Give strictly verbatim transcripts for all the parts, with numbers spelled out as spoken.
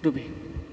Ruby.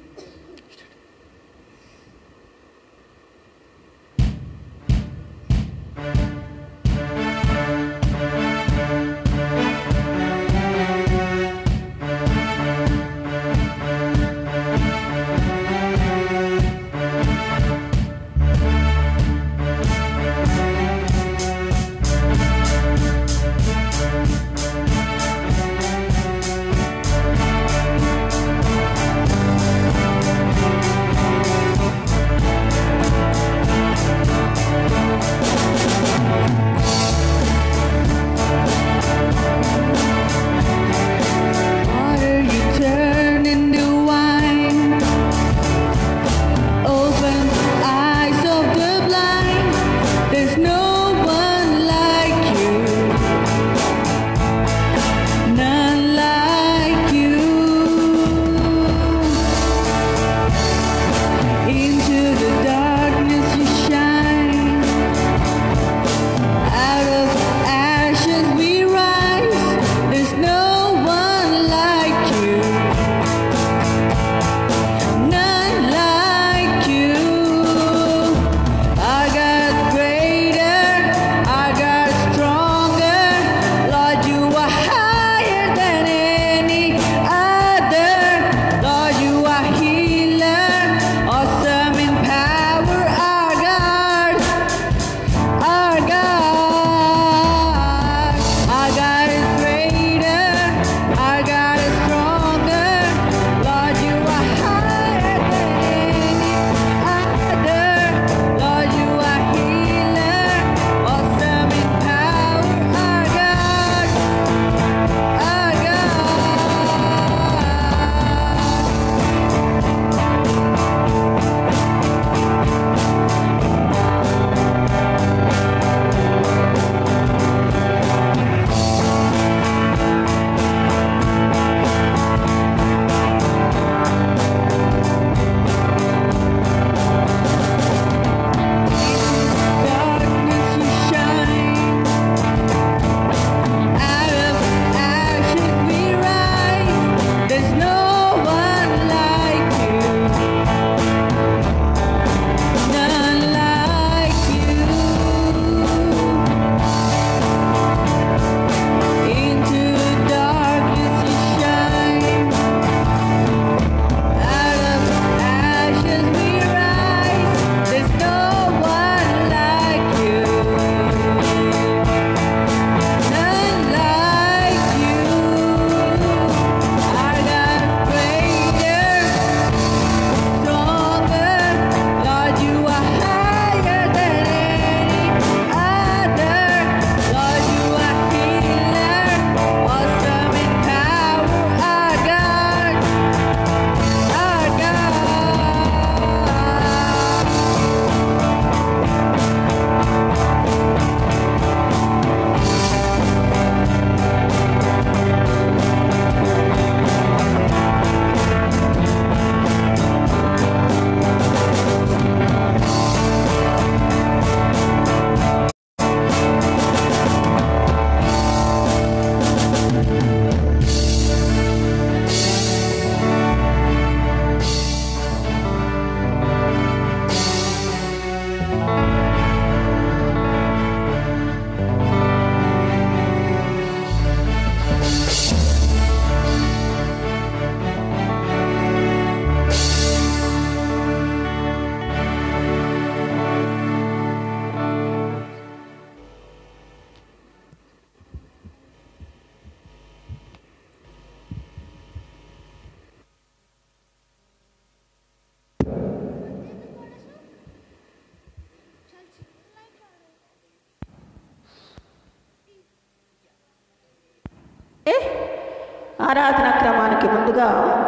ఆరాధన క్రమానికి ముందుగా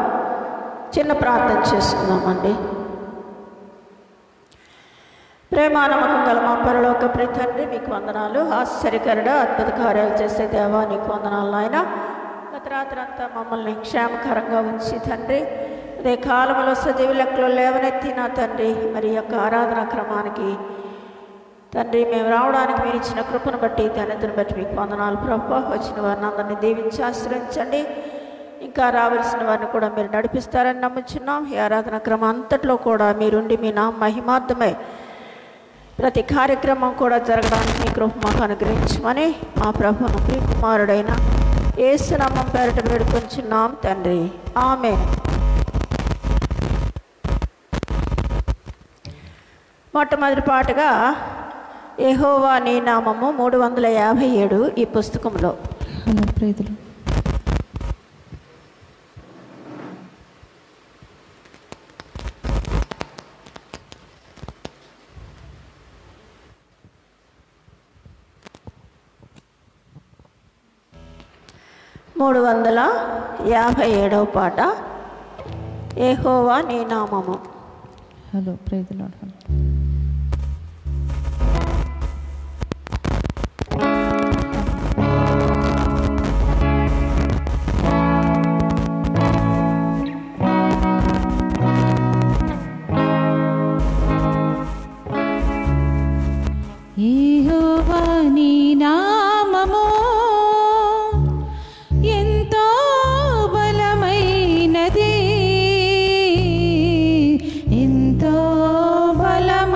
చిన్న ప్రార్థన చేసుకుందామండి. ప్రేమ నమ్మకం గల మా పరలోక తండ్రి, మీకు వందనాలు. ఆశ్చర్యకరుడ అద్భుత కార్యాలు చేసే దేవా, నీకు వందనాలు నాయన. గత రాత్రి అంతా మమ్మల్ని క్షేమకరంగా ఉంచి తండ్రి, అదే కాలంలో సజీవ లెక్కలో లేవనెత్తి నా తండ్రి, మరి యొక్క ఆరాధన క్రమానికి తండ్రి మేము రావడానికి మీరు ఇచ్చిన కృపను బట్టి ధన్యతను బట్టి మీకు వందనాలు ప్రభు. వచ్చిన వారిని అందరినీ దీవించి ఆశ్రయించండి. ఇంకా రావాల్సిన వారిని కూడా మీరు నడిపిస్తారని నమ్ముచున్నాం. ఈ ఆరాధన క్రమం అంతట్లో కూడా మీరుండి మీ నా మహిమార్థమై ప్రతి కార్యక్రమం కూడా జరగడానికి మీ కృప మాకు అనుగ్రహించమని మా ప్రభువును ప్రియకుమారుడైన యేసు నామం పేరిట వేడుకొంచున్నాం తండ్రి, ఆమేన్. మొట్టమొదటి పాటగా యెహోవా నీ నామము మూడు వందల యాభై ఏడు ఈ పుస్తకంలో. మూడు వందల యాభై ఏడవ పాట యెహోవా నీ నామము. Hello praise the Lord. యెహోవా నీ నామము ఎంతో బలమైనది, ఎంతో బలమైనది.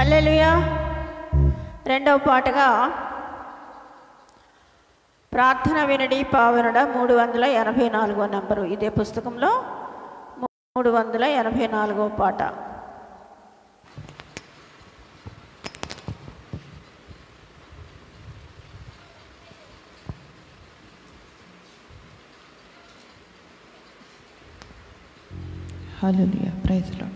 హల్లెలూయా. రెండవ పాటగా ప్రార్థన వినడి పావనుడ మూడు వందల ఎనభై నాలుగో నెంబరు. ఇదే పుస్తకంలో మూడు వందల ఎనభై నాలుగో పాట. Hallelujah. Praise the Lord.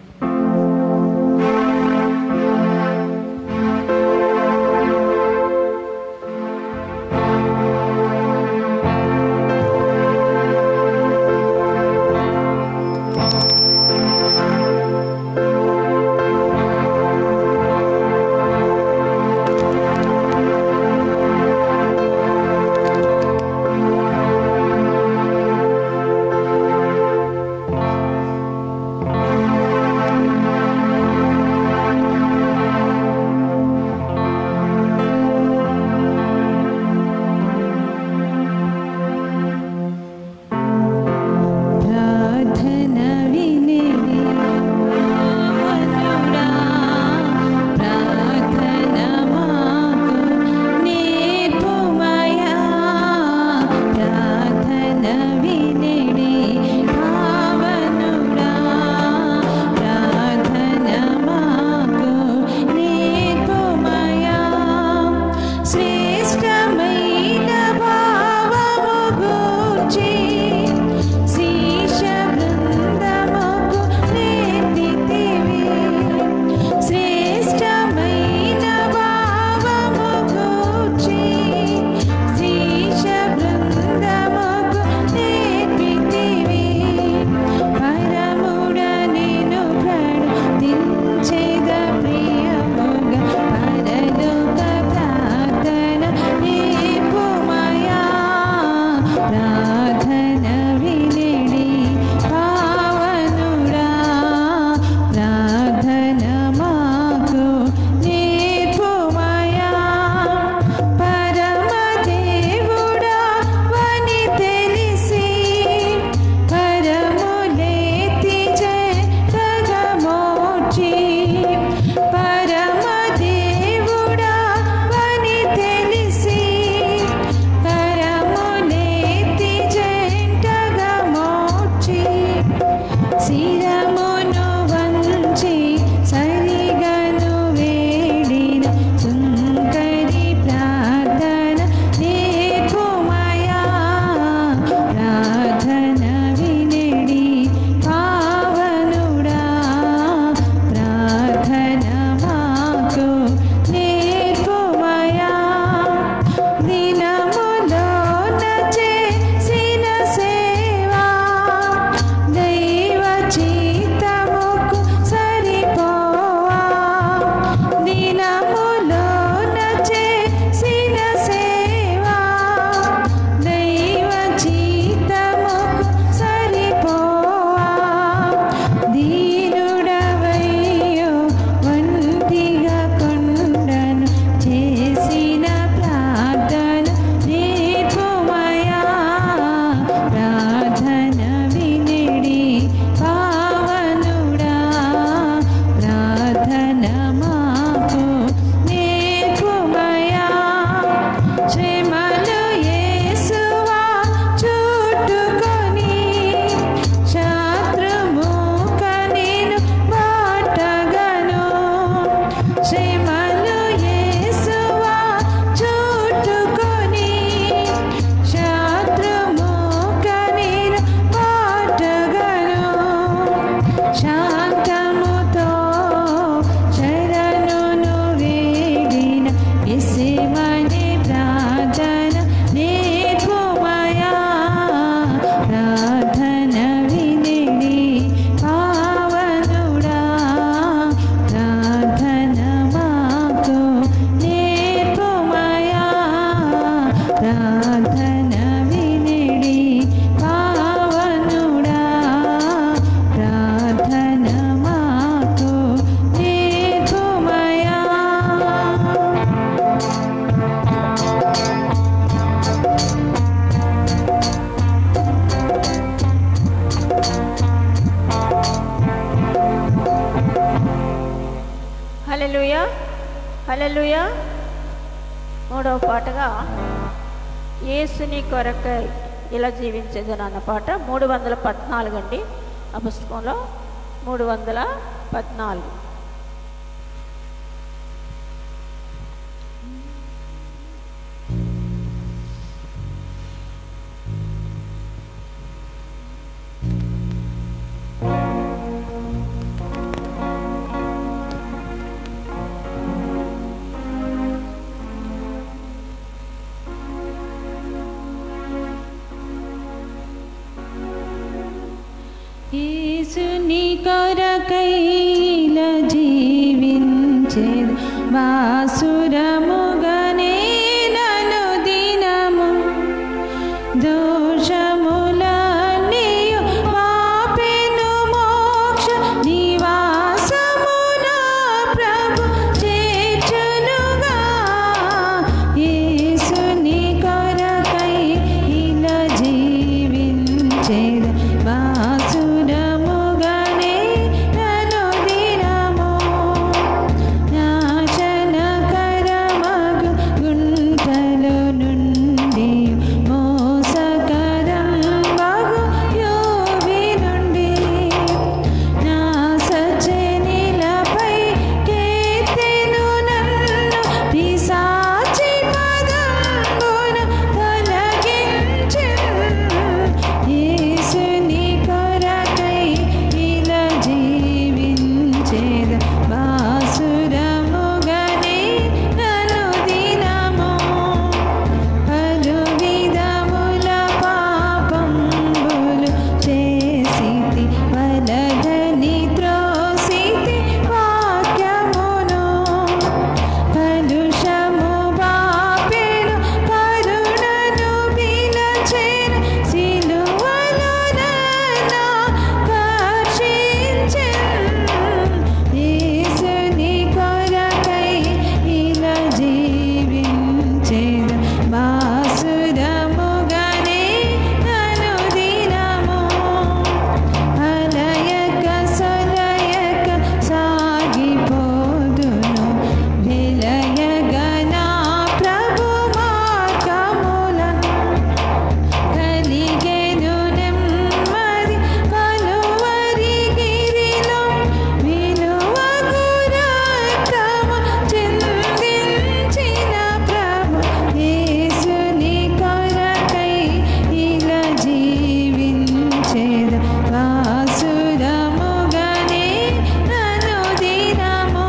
Hallelujah hallelujah. మూడవ పాటగా యేసుని కొరకై ఇలా జీవించేదని అన్న పాట మూడు వందల పద్నాలుగు అండి. ఆ పుస్తకంలో మూడు వందల పద్నాలుగు. యేసుని కొరకై ఇలా జీవించేదు బాసురముగనే నను దినము దోషములన్నీయు పాపెను మోక్ష నివాసమున ప్రభు చేర్చునుగా. యేసుని కొరకై ఇలా జీవించేదు బాసురముగనే నను దినము నాశనకరమగు గుంటలో నుండి మోసకరం బగు యోవి నుండి నా సజ్జనిలపై కేతెను నన్ను పిశాచి పదంబున తొలగించెను. యేసుని కొరకై ఇలా జీవించేద బాసురముగనే నను దినము పలు విధముల పాపంబులు చేసితి వలదని త్రోసితి వాక్యమును కలుషము బాపెను కరుణను విలచెను సిలువలో నన్ను కర్షించెను. యేసుని కొరకై ఇలా జీవించేద బాసురముగనే నను దినము అలయక సొలయక సాగిపోదును విలయగ నా ప్రభు మార్గములను కలిగెను నెమ్మది కలువరి గిరిలో విలువకు రక్తము చిందించిన ప్రభు. యేసుని కొరకై ఇలా జీవించేద బాసురముగనే నను దినము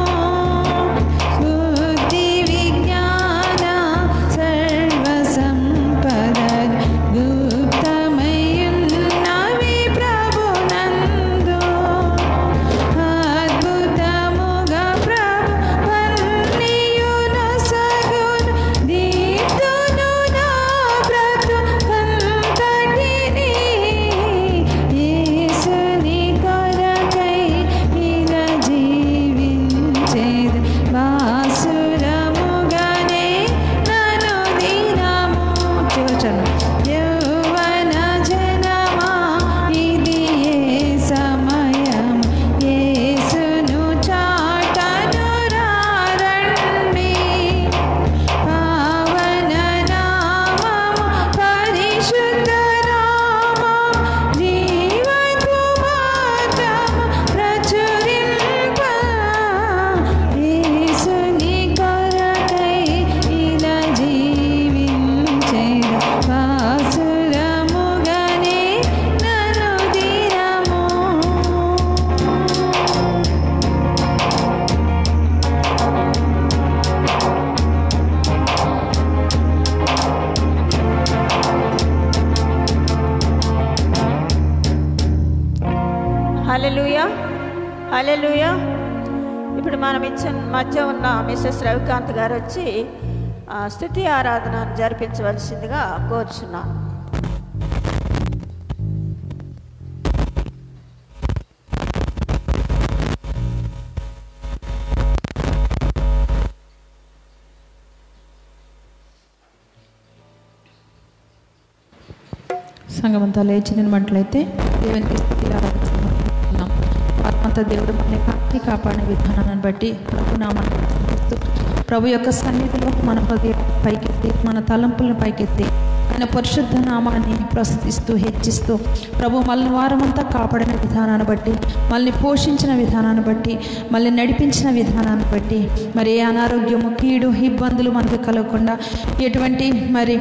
బుద్ధి విజ్ఞాన సర్వ సంపదలు గుప్తమయున్నవి ప్రభునందు అద్భుతముగా ప్రభు వన్నీయును సగును దీప్తును నా బ్రతుకంతటిని. యేసుని కొరకై ఇలా జీవించేద బాసురముగనే నను దినము. చూచను యౌవన జనమా ఇది ఏ సమయం యేసును చాటను రారండి పావన నామము పరిశుద్ధ నామము జీవపు మార్గము ప్రచురింప. యేసుని కొరకై ఇలా జీవించేద బాసురముగనే నను దినము. హల్లెలూయా హల్లెలూయా. ఇప్పుడు మనం ఇచ్చిన మధ్య ఉన్న మిస్సెస్ రవికాంత్ గారు వచ్చి ఆ, స్తుతి ఆరాధనను జరిపించవలసిందిగా కోరుచున్నాను. సంగమంతా లేచి నిలబడినట్లయితే దేవునికి స్తుతి ఆరాధిస్తున్నాం. ఆత్మ రాత్రంతా దేవుడు మనల్ని కాచి కాపాడిన విధానాన్ని బట్టి ప్రభు నామాన్ని స్తుతిస్తూ ప్రభు యొక్క సన్నిధిలో మన హృదయం పైకెత్తి మన తలంపులను పైకెత్తి ఆయన పరిశుద్ధ నామాన్ని ప్రస్తుతిస్తూ హెచ్చిస్తూ ప్రభు మళ్ళీ వారమంతా కాపాడిన విధానాన్ని బట్టి మళ్ళీ పోషించిన విధానాన్ని బట్టి మళ్ళీ నడిపించిన విధానాన్ని బట్టి మరి ఏ అనారోగ్యము కీడు ఇబ్బందులు మనకు కలగకుండా ఎటువంటి మరి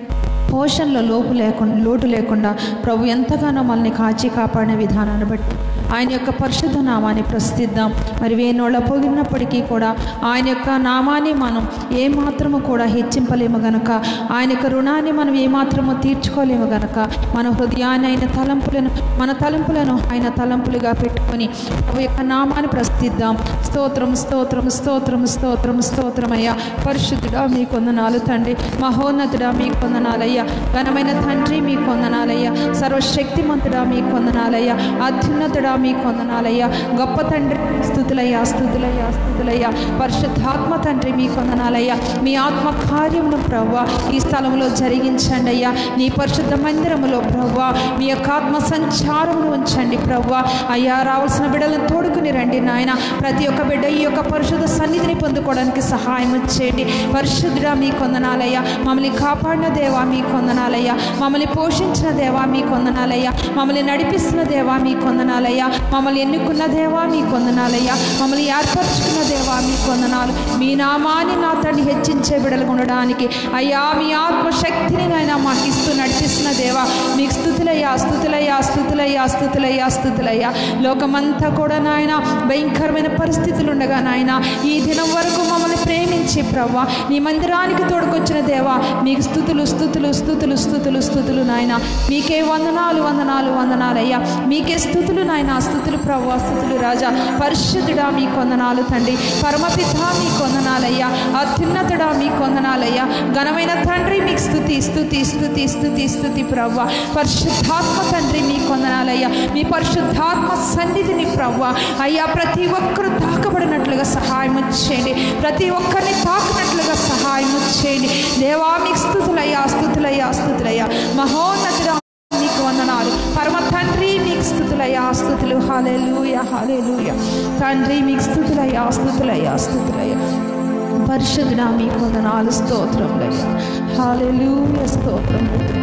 పోషణలో లోపు లేకుండా లోటు లేకుండా ప్రభు ఎంతగానో మనల్ని కాచి కాపాడిన విధానాన్ని బట్టి ఆయన యొక్క పరిశుద్ధ నామాన్ని ప్రస్తుతిద్దాం. మరి వేణోళ్ళ పొగినప్పటికీ కూడా ఆయన యొక్క నామాన్ని మనం ఏమాత్రము కూడా హెచ్చింపలేము గనక, ఆయన యొక్క రుణాన్ని మనం ఏమాత్రము తీర్చుకోలేము గనక మన హృదయాన్ని ఆయన తలంపులను మన తలంపులను ఆయన తలంపులుగా పెట్టుకొని ప్రభు యొక్క నామాన్ని ప్రస్తుతిద్దాం. స్తోత్రం స్తోత్రం స్తోత్రం స్తోత్రం స్తోత్రమయ్యా. పరిశుద్ధుడా మీ కొందనాలు తండ్రి, మహోన్నతుడా మీ కొందనాలయ్యా, ఘనమైన తండ్రి మీ కొందనాలయ్యా, సర్వశక్తిమంతుడా మీ కొందనాలయ్యా, అత్యున్నతుడా మీ కొందనాలయ్యా, గొప్ప తండ్రి స్తుతులయ్యా స్తుతులయ్యా స్తుతులయ్యా. పరిశుద్ధాత్మ తండ్రి మీ కొందనాలయ్యా, మీ ఆత్మ కార్యమును ప్రవ్వా ఈ స్థలంలో జరిగించండి అయ్యా. నీ పరిశుద్ధ మందిరములో ప్రవ్వా మీ యొక్క ఆత్మ సంచారమును ఉంచండి ప్రవ్వా. అయ్యా రావాల్సిన బిడ్డలను తోడుకుని రండి నాయన. ప్రతి ఒక్క బిడ్డ ఈ యొక్క పరిశుద్ధ సన్నిధిని పొందుకోవడానికి సహాయం చేయండి. పరిశుద్ధుడా మీ కొందనాలయ్యా, మమ్మల్ని కాపాడిన దేవా మీ కొందనాలయ్యా, మమ్మల్ని పోషించిన దేవా మీ కొందనాలయ్యా, మమ్మల్ని నడిపిస్తున్న దేవా మీ కొందనాలయ్యా, మమ్మల్ని ఎన్నుకున్న దేవా మీ కొందనాలయ్యా, మమ్మల్ని ఏర్పరచుకున్న దేవా మీ కొందనాలు. మీ నామాన్ని నా తండ్రి హెచ్చించే బిడలుగా ఉండడానికి అయ్యా మీ ఆత్మశక్తిని నాయన మాకు ఇస్తూ నడిపిస్తున్న దేవా మీకు స్తుతులయ్యా స్తుతులయ్యా స్తుతులయ్యా స్తుతులయ్యా స్తుతులయ్యా. లోకమంతా కూడా నాయన భయంకరమైన పరిస్థితులు ఉండగా నాయన ఈ దినం వరకు మమ్మల్ని ప్రేమించి ప్రవ్వా నీ మందిరానికి తోడుకొచ్చిన దేవా మీకు స్తుతులు స్తుతులు స్తుతులు స్తుతులు స్తుతులు నాయన. మీకే వందనాలు వందనాలు వందనాలయ్యా, మీకే స్తుతులు నాయన, స్తుతులు ప్రవ్వా స్తుతులు రాజా. పరిశుద్ధుడా మీ కొందనాలు తండ్రి, పరమపిత మీ కొందనాలయ్యా, అత్యున్నతుడా మీ కొందనాలయ్యా, ఘనమైన తండ్రి మీకు స్తుతి స్తుతి స్తుతి స్తుతి స్తుతి ప్రవ్వా. పరిశుద్ధాత్మ తండ్రి మీ కొందనాలయ్యా, మీ పరిశుద్ధాత్మ సన్నిధిని ప్రవ్వా అయ్యా ప్రతి ఒక్కరు తాకబడినట్లుగా సహాయం చేయండి, ప్రతి ఒక్కరిని తాకినట్లుగా సహాయం చేయండి దేవా. మీకు స్తుతులయ్యా స్తుతులయ్యా స్తుతులయ్యా. మహోన్నతుడా మీకు వందనాలు, పరమ తండ్రి మీకు స్తుతులయ్యా స్తుతులు. హల్లెలూయా హల్లెలూయా. తండ్రి మీకు స్తుతులయ్యా స్తుతులయ్యా స్తుతులయ్యా. పరిశుద్ధుడా మీకు వందనాలు, స్తోత్రములయ్యా. హల్లెలూయా స్తోత్రం.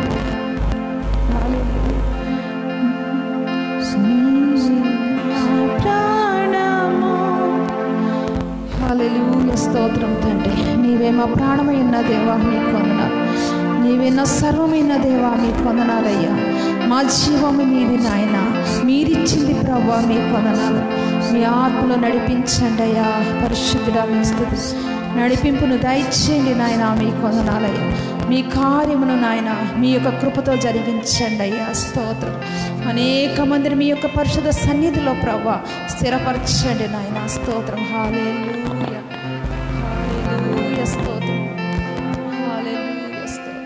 హల్లెలూయా స్తోత్రం తండ్రి. నీవే మా ప్రాణమై ఉన్న దేవా మీకు వందనాలు, నీవే నా సర్వమైన దేవా మీకు వందనాలయ్యా. మా జీవము మీది నాయన, మీరిచ్చింది ప్రభా మీకు వందనాలు. మీ ఆత్మలో నడిపించండి అయ్యా. పరిశుద్ధుడా మీ స్తుతి నడిపింపును దయచేయండి నాయన, మీకు వందనాలయ్యా. మీ కార్యమును నాయన మీ యొక్క కృపతో జరిగించండి అయ్యా. స్తోత్రం. అనేక మందిని మీ యొక్క పరిశుద్ధ సన్నిధిలో ప్రభా స్థిరపరచండి నాయన. స్తోత్రం. హల్లెలూయా హల్లెలూయా స్తోత్రం. హల్లెలూయా స్తోత్రం.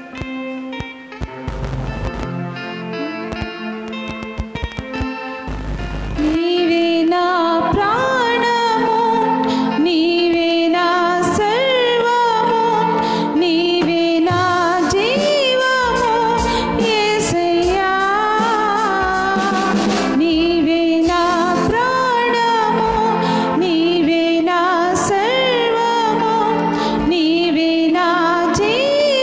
నీవే నా ప్రాణము, నీవే నా సర్వము, నీవే నా జీవము యేసయ్యా. నీవే నా ప్రాణము, నీవే నా సర్వము, నీవే నా జీవము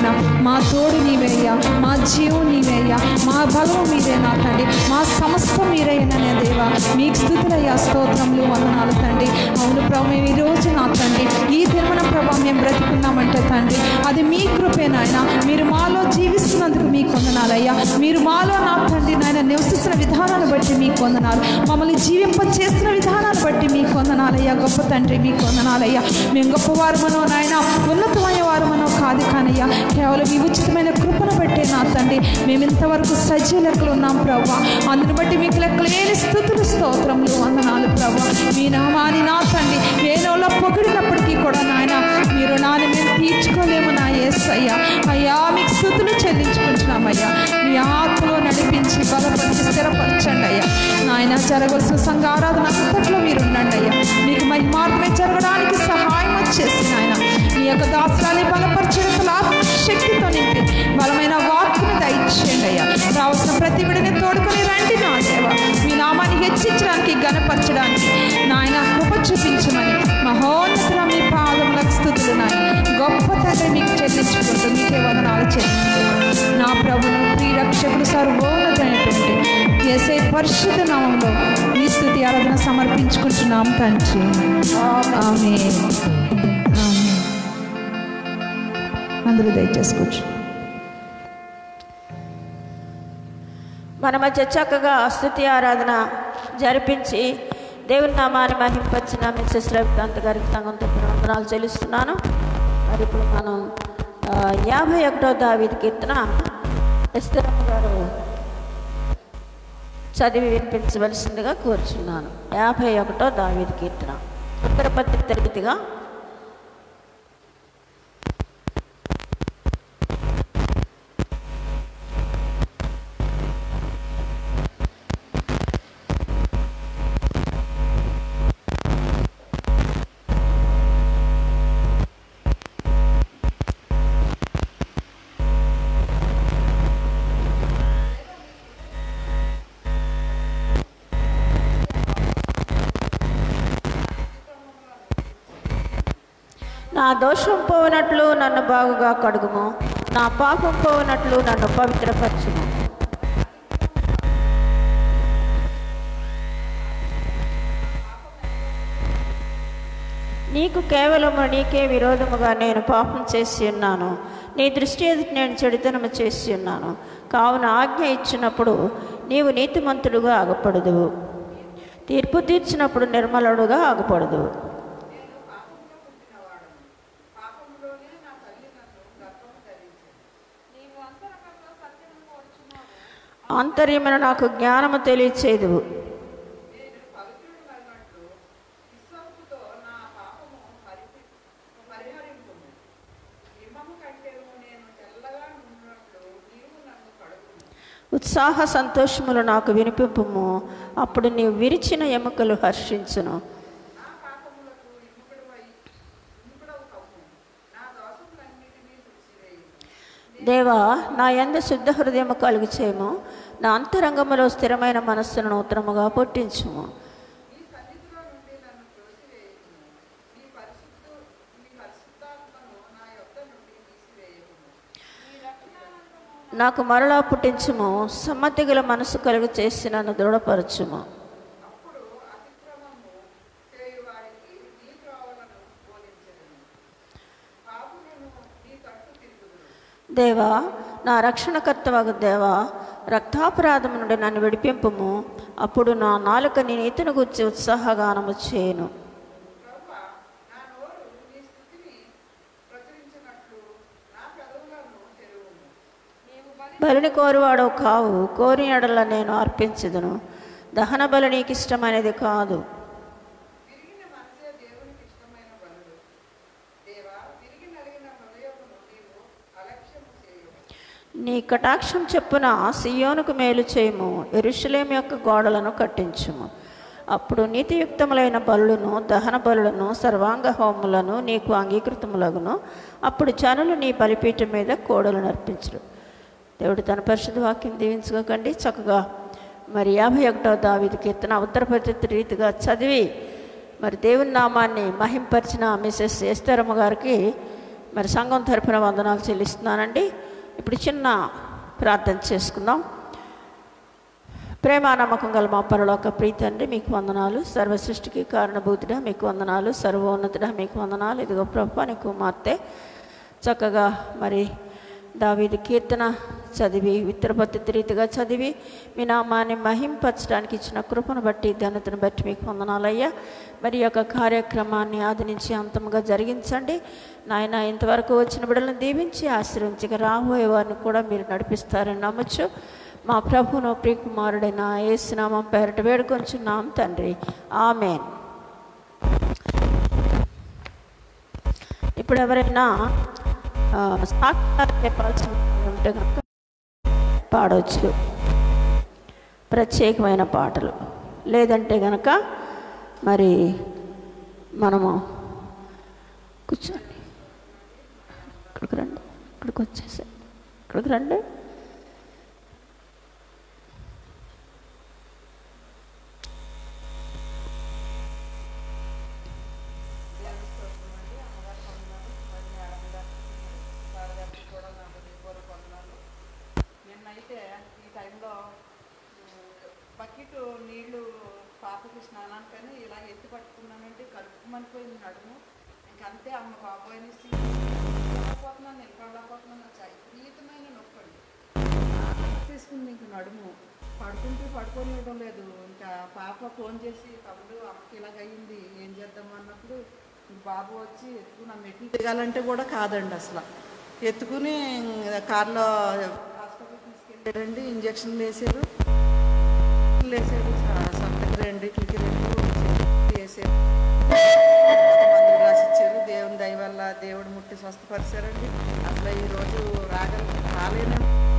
నాయన. మా తోడు నీవేయ్యా, మా జీవం నీవేయ్యా, మా బలం మీరే నా తండ్రి, మా సమస్తం మీరేననే దేవా. మీకు స్తుతులయ్యా, స్తోత్రములు, వందనాలు తండ్రి. అవును ప్రభు, మేము ఈరోజు నా తండ్రి ఈ దినమున ప్రభావం మేము బ్రతికున్నామంటే తండ్రి అది మీ కృపే నాయన. మీరు మాలో జీవిస్తున్నందుకు మీకు వందనాలయ్యా. మీరు మాలో నా తండ్రి నాయన నివసిస్తున్న విధానాన్ని బట్టి మీకు వందనాలు. మమ్మల్ని జీవింప చేస్తున్న విధానాన్ని బట్టి మీకు వందనాలయ్యా. గొప్ప తండ్రి మీకు వందనాలయ్యా. మేము గొప్పవారమనో నాయన, ఉన్నతమైన వారమనో కాదు కానయ్యా, కేవలం మీ ఉచితమైన కృపను బట్టే నా తండ్రి మేము ఇంతవరకు సజీవ లెక్కలు ఉన్నాం ప్రభా. అందుని బట్టి మీకు లెక్కలేని స్తుతులు, స్తోత్రములు, వందనాలు ప్రభా. మీ నామాని నా తండ్రి ఏనోలో పొగిడినప్పటికీ కూడా నాయన మీరు రుణాన్ని మేము తీర్చుకోలేము నా యేసయ్యా. అయ్యా మీకు స్తుతులు చెల్లించుకుంటున్నామయ్యా. మీ ఆత్మలో నడిపించి బలపరిచి స్థిరపరచండి అయ్యా. నాయన జరగవలసిన సంఘ ఆరాధన అంతట్లో మీరు ఉండండి అయ్యా. మీకు మరి మార్గమే జరగడానికి సహాయం వచ్చేసి నాయన మీ యొక్క దాసురాన్ని బలపరచడానికి ఆత్మశక్తితో నింపి బలమైన వాక్కును దయచేయండి అయ్యా. రావాల్సిన ప్రతి విడిని తోడుకొని రండి నా దేవ. మీ నామాన్ని హెచ్చించడానికి, గణపరచడానికి నాయన కృప చూపించమని మహోన్నతుల మీ పాదములకు స్తుతులు నాయన. గొప్ప తండ్రి మీకు చెల్లించుకుంటూ మీకే వందనాలు చెల్లించుకుంటూ నా ప్రభును ప్రియరక్షకుడు సర్వోన్నతమైనటువంటి యేసయ్య పరిశుద్ధ నామములో ఈ స్తుతి ఆరాధన సమర్పించుకుంటున్నాం తండ్రి. ఆమేన్. ఆమేన్. అందరూ దయచేసుకోవచ్చు. మన మధ్య చక్కగా స్తుతి ఆరాధన జరిపించి దేవుని నామాన్ని మహింపరిచిన మిస్సెస్ రవికాంత్ గారికి సంఘంతో వందనాలు చెల్లిస్తున్నాను. మరి ఇప్పుడు మనం యాభై ఒకటో దావీదు కీర్తన ఎస్తరమ్మ గారు చదివి వినిపించవలసిందిగా కోరుచున్నాను. యాభై ఒకటో దావీదు కీర్తన ఉత్తరపత్రిక తరగతిగా నా దోషం పోవనట్లు నన్ను బాగుగా కడుగుము, నా పాపం పోవనట్లు నన్ను పవిత్రపరచుము. నీకు కేవలము నీకే విరోధముగా నేను పాపం చేసి ఉన్నాను, నీ దృష్టి ఎదుటి నేను చెడుతనము చేసి ఉన్నాను. కావున ఆజ్ఞ ఇచ్చినప్పుడు నీవు నీతిమంతుడుగా ఆగపడదువు, తీర్పు తీర్చినప్పుడు నిర్మలుడుగా ఆగపడదు. ఆంతర్యమైన నాకు జ్ఞానము తెలియచేదువు. ఉత్సాహ సంతోషములు నాకు వినిపింపుము, అప్పుడు నీవు విరిచిన ఎముకలు హర్షించును. దేవా, నా యందు శుద్ధ హృదయము కలుగు చేయము, నా అంతరంగములో స్థిరమైన మనస్సును నూతనముగా పుట్టించుము. నాకు మరలా పుట్టించుము, సమ్మతి గల మనసు కలుగు చేసి నన్ను దృఢపరచుము. దేవా, నా రక్షణకర్తవగు దేవా, రక్తాపరాధము నుండి నన్ను విడిపింపుము, అప్పుడు నా నాలుక నీ నీతిని గురించి ఉత్సాహగానము చేయను. బలిని కోరువాడు కావు, కోరి ఎడల నేను అర్పించదును. దహన బలి నీకు ఇష్టమైనది కాదు. నీ కటాక్షం చెప్పున సియోనుకు మేలు చేయము, యెరూషలేము యొక్క గోడలను కట్టించుము. అప్పుడు నీతియుక్తములైన బలులను, దహన బలులను, సర్వాంగ హోములను నీకు అంగీకృతములగును. అప్పుడు జనులు నీ బలిపీఠం మీద కోడలను అర్పించరు. దేవుడు తన పరిశుద్ధ వాక్యం దీవించుకోకండి. చక్కగా మరి యాభై ఒకటో దావీదు కీర్తన ఉత్తర పద్ధతి రీతిగా చదివి మరి దేవుని నామాన్ని మహింపరిచిన మిసెస్ ఎస్తరమ్మ గారికి మరి సంఘం తరపున వందనాలు చెల్లిస్తున్నానండి. ఇప్పుడు చిన్న ప్రార్థన చేసుకుందాం. ప్రేమ నమ్మకం గల మా పరలోక ప్రీతండ్రి, మీకు వందనాలు. సర్వ సృష్టికి కారణభూతుడా మీకు వందనాలు. సర్వోన్నతుడా మీకు వందనాలు. ఇదిగో ప్రభువా, నీ కుమార్తె చక్కగా మరి దావీదు కీర్తన చదివి విత్తరపద్ధతి రీతిగా చదివి మీ నామాన్ని మహింపరచడానికి ఇచ్చిన కృపను బట్టి ఘనతను బట్టి మీకు వందనాలయ్యా. మరి యొక్క కార్యక్రమాన్ని ఆది నుంచి అంతంగా జరిగించండి నాయన. ఇంతవరకు వచ్చిన బిడ్డలను దీవించి ఆశీర్వించక రాబోయే వారిని కూడా మీరు నడిపిస్తారని నమ్మచ్చు. మా ప్రభును ప్రియకుమారుడైన యేసు నామం పేరట వేడుకొంచున్నాం తండ్రి, ఆమేన్. ఇప్పుడు ఎవరైనా సాక్షాత్ చెప్పాల్సి ఉంటే కనుక పాడవచ్చు ప్రత్యేకమైన పాటలు. లేదంటే కనుక మరి మనము కూర్చోండి. ఇక్కడికి రండి, ఇక్కడికి వచ్చేసే ఇక్కడికి రండి. నిన్నైతే ఈ టైంలో బకెట్ నీళ్లు పాపకి స్నానానికని ఇలా ఎత్తి పట్టుకున్నానంటే కడుపు మనిపోయింది నడుము. ఇంకంతే అమ్మ బాబోయ్ అనేసి వెళ్ళకపోతున్నాను, నిలబడలేకపోతున్నాను. విపరీతమైన నొప్పి అండి తీసుకుంది. ఇంక నడుము పడుకుంటూ పడుకోనివ్వడం లేదు. ఇంకా పాప ఫోన్ చేసి తమ్ముడు అమ్మకి ఇలాగ అయ్యింది ఏం చేద్దాము అన్నప్పుడు బాబు వచ్చి ఎత్తుకుని ఆ మెట్లు దిగాలంటే కూడా కాదండి అసలు. ఎత్తుకుని కార్లో హాస్పిటల్కి తీసుకెళ్ళారండి. ఇంజక్షన్లు వేసారు వేసారు సొంతకి రెండింటికి రెండు వేసారు. మందులు రాసిచ్చారు. దేవుని దయ వల్ల దేవుడు ముట్టి స్వస్థపరిచారండి. అసలు ఈరోజు రాగల రాలేను.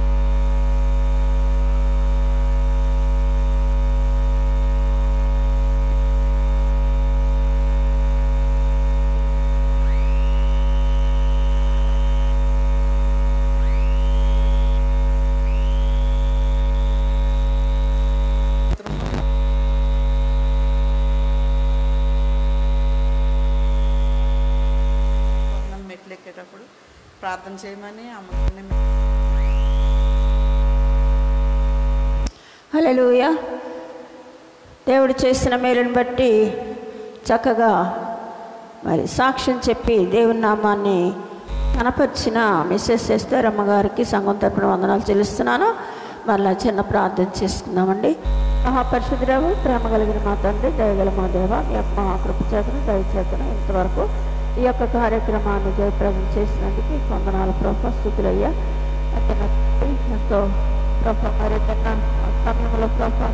ఎక్కేటప్పుడు ప్రార్థన చేయమని అమ్మని. హల్లెలూయా. దేవుడు చేసిన మేలుని బట్టి చక్కగా మరి సాక్ష్యం చెప్పి దేవుని నామాన్ని కనపరిచిన మిస్సెస్ ఎస్తర్ అమ్మగారికి సంఘం తరపున వందనాలు చెల్లిస్తున్నాను. మరలా చిన్న ప్రార్థన చేసుకుందామండి. మహాపరిశుద్ధుడవు ప్రేమ కలిగిన మా తండ్రి, దయగల మా దేవ, మీ యొక్క మహాకృప చేతను దయచేతను ఇంతవరకు ఈ యొక్క కార్యక్రమాన్ని జయప్రదం చేసినందుకు ఈ వందనాలు ప్రభా, స్తుతులయ్యా. అతను ఎంతో ప్రభా మరి తన సమయంలో ప్రభా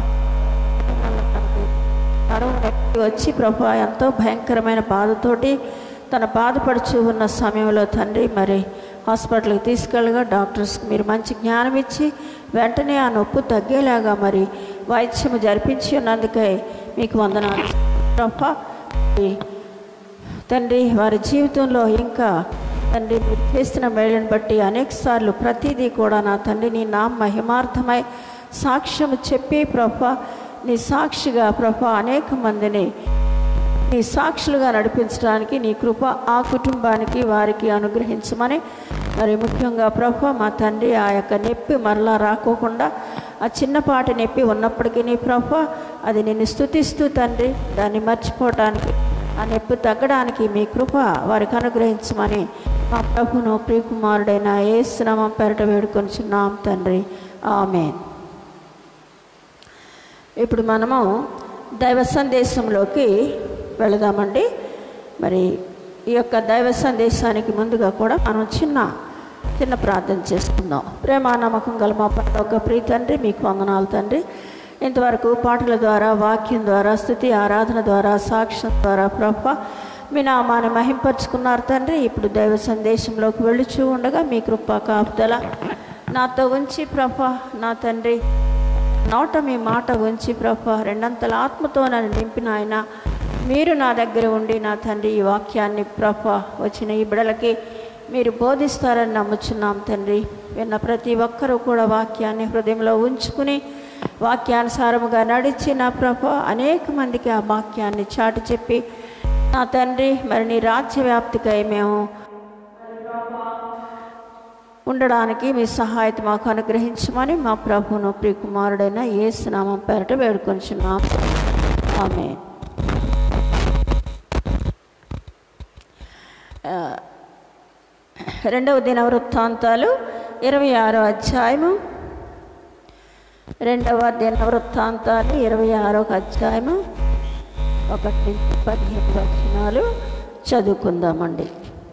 నడుము వచ్చి ప్రభా ఎంతో భయంకరమైన బాధతోటి తన బాధపడుచు ఉన్న సమయంలో తండ్రి మరి హాస్పిటల్కి తీసుకెళ్ళగా డాక్టర్స్కి మీరు మంచి జ్ఞానం ఇచ్చి వెంటనే ఆ నొప్పి తగ్గేలాగా మరి వైద్యము జరిపించి ఉన్నందుకై మీకు వందనాలు ప్రభా. తండ్రి వారి జీవితంలో ఇంకా తండ్రి మీరు చేస్తున్న మేలుని బట్టి అనేక సార్లు ప్రతిదీ కూడా నా తండ్రి నీ నా మహిమార్థమై సాక్ష్యం చెప్పి ప్రభా నీ సాక్షిగా ప్రభా అనేక మందిని నీ సాక్షులుగా నడిపించడానికి నీ కృప ఆ కుటుంబానికి వారికి అనుగ్రహించమని మరి ముఖ్యంగా ప్రభా మా తండ్రి ఆ యొక్క నొప్పి మరలా రాకోకుండా ఆ చిన్నపాటి నొప్పి ఉన్నప్పటికీ నీ ప్రభా అది నిన్ను స్తుతిస్తూ తండ్రి దాన్ని మర్చిపోవటానికి ఆ నొప్పి తగ్గడానికి మీ కృప వారికి అనుగ్రహించమని మా ప్రభును ప్రియకుమారుడైన యేసు నామం పేరట వేడుకొనుచున్నాం తండ్రి, ఆమేన్. ఇప్పుడు మనము దైవ సందేశంలోకి వెళదామండి. మరి ఈ యొక్క దైవ సందేశానికి ముందుగా కూడా మనం చిన్న చిన్న ప్రార్థన చేసుకుందాం. ప్రేమ నమ్మకం గల మా పరలోక ప్రియ తండ్రి, మీకు వందనాలు తండ్రి. ఇంతవరకు పాటల ద్వారా, వాక్యం ద్వారా, స్తుతి ఆరాధన ద్వారా, సాక్ష్యం ద్వారా ప్రభా మీ నామాన్ని మహింపరుచుకున్నారు తండ్రి. ఇప్పుడు దైవ సందేశంలోకి వెళ్ళుచూ ఉండగా మీ కృప కాపుదల నాతో ఉంచి ప్రభా నా తండ్రి నోట మీ మాట ఉంచి ప్రభా రెండంతల ఆత్మతో నన్ను నింపిన ఆయన మీరు నా దగ్గర ఉండి నా తండ్రి ఈ వాక్యాన్ని ప్రభా వచ్చిన ఈ బిడలకి మీరు బోధిస్తారని నమ్ముచున్నాం తండ్రి. విన్న ప్రతి ఒక్కరూ కూడా వాక్యాన్ని హృదయంలో ఉంచుకుని వాక్యానుసారముగా నడిచి నా ప్రభా అనేక మందికి ఆ వాక్యాన్ని చాటి చెప్పి నా తండ్రి మరి నీ రాజ్య వ్యాప్తికై మేము ఉండడానికి మీ సహాయత మాకు అనుగ్రహించమని మా ప్రభువును ప్రియకుమారుడైన యేసు నామం పేరట వేడుకొంచున్నాం. ఆమేన్. రెండవ దిన వృత్తాంతాలు ఇరవై ఆరో అధ్యాయము రెండవ దిన వృత్తాంతాలు ఇరవై ఆరో అధ్యాయము ఒకటి నుంచి పదిహేను వచనాలు చదువుకుందామండి.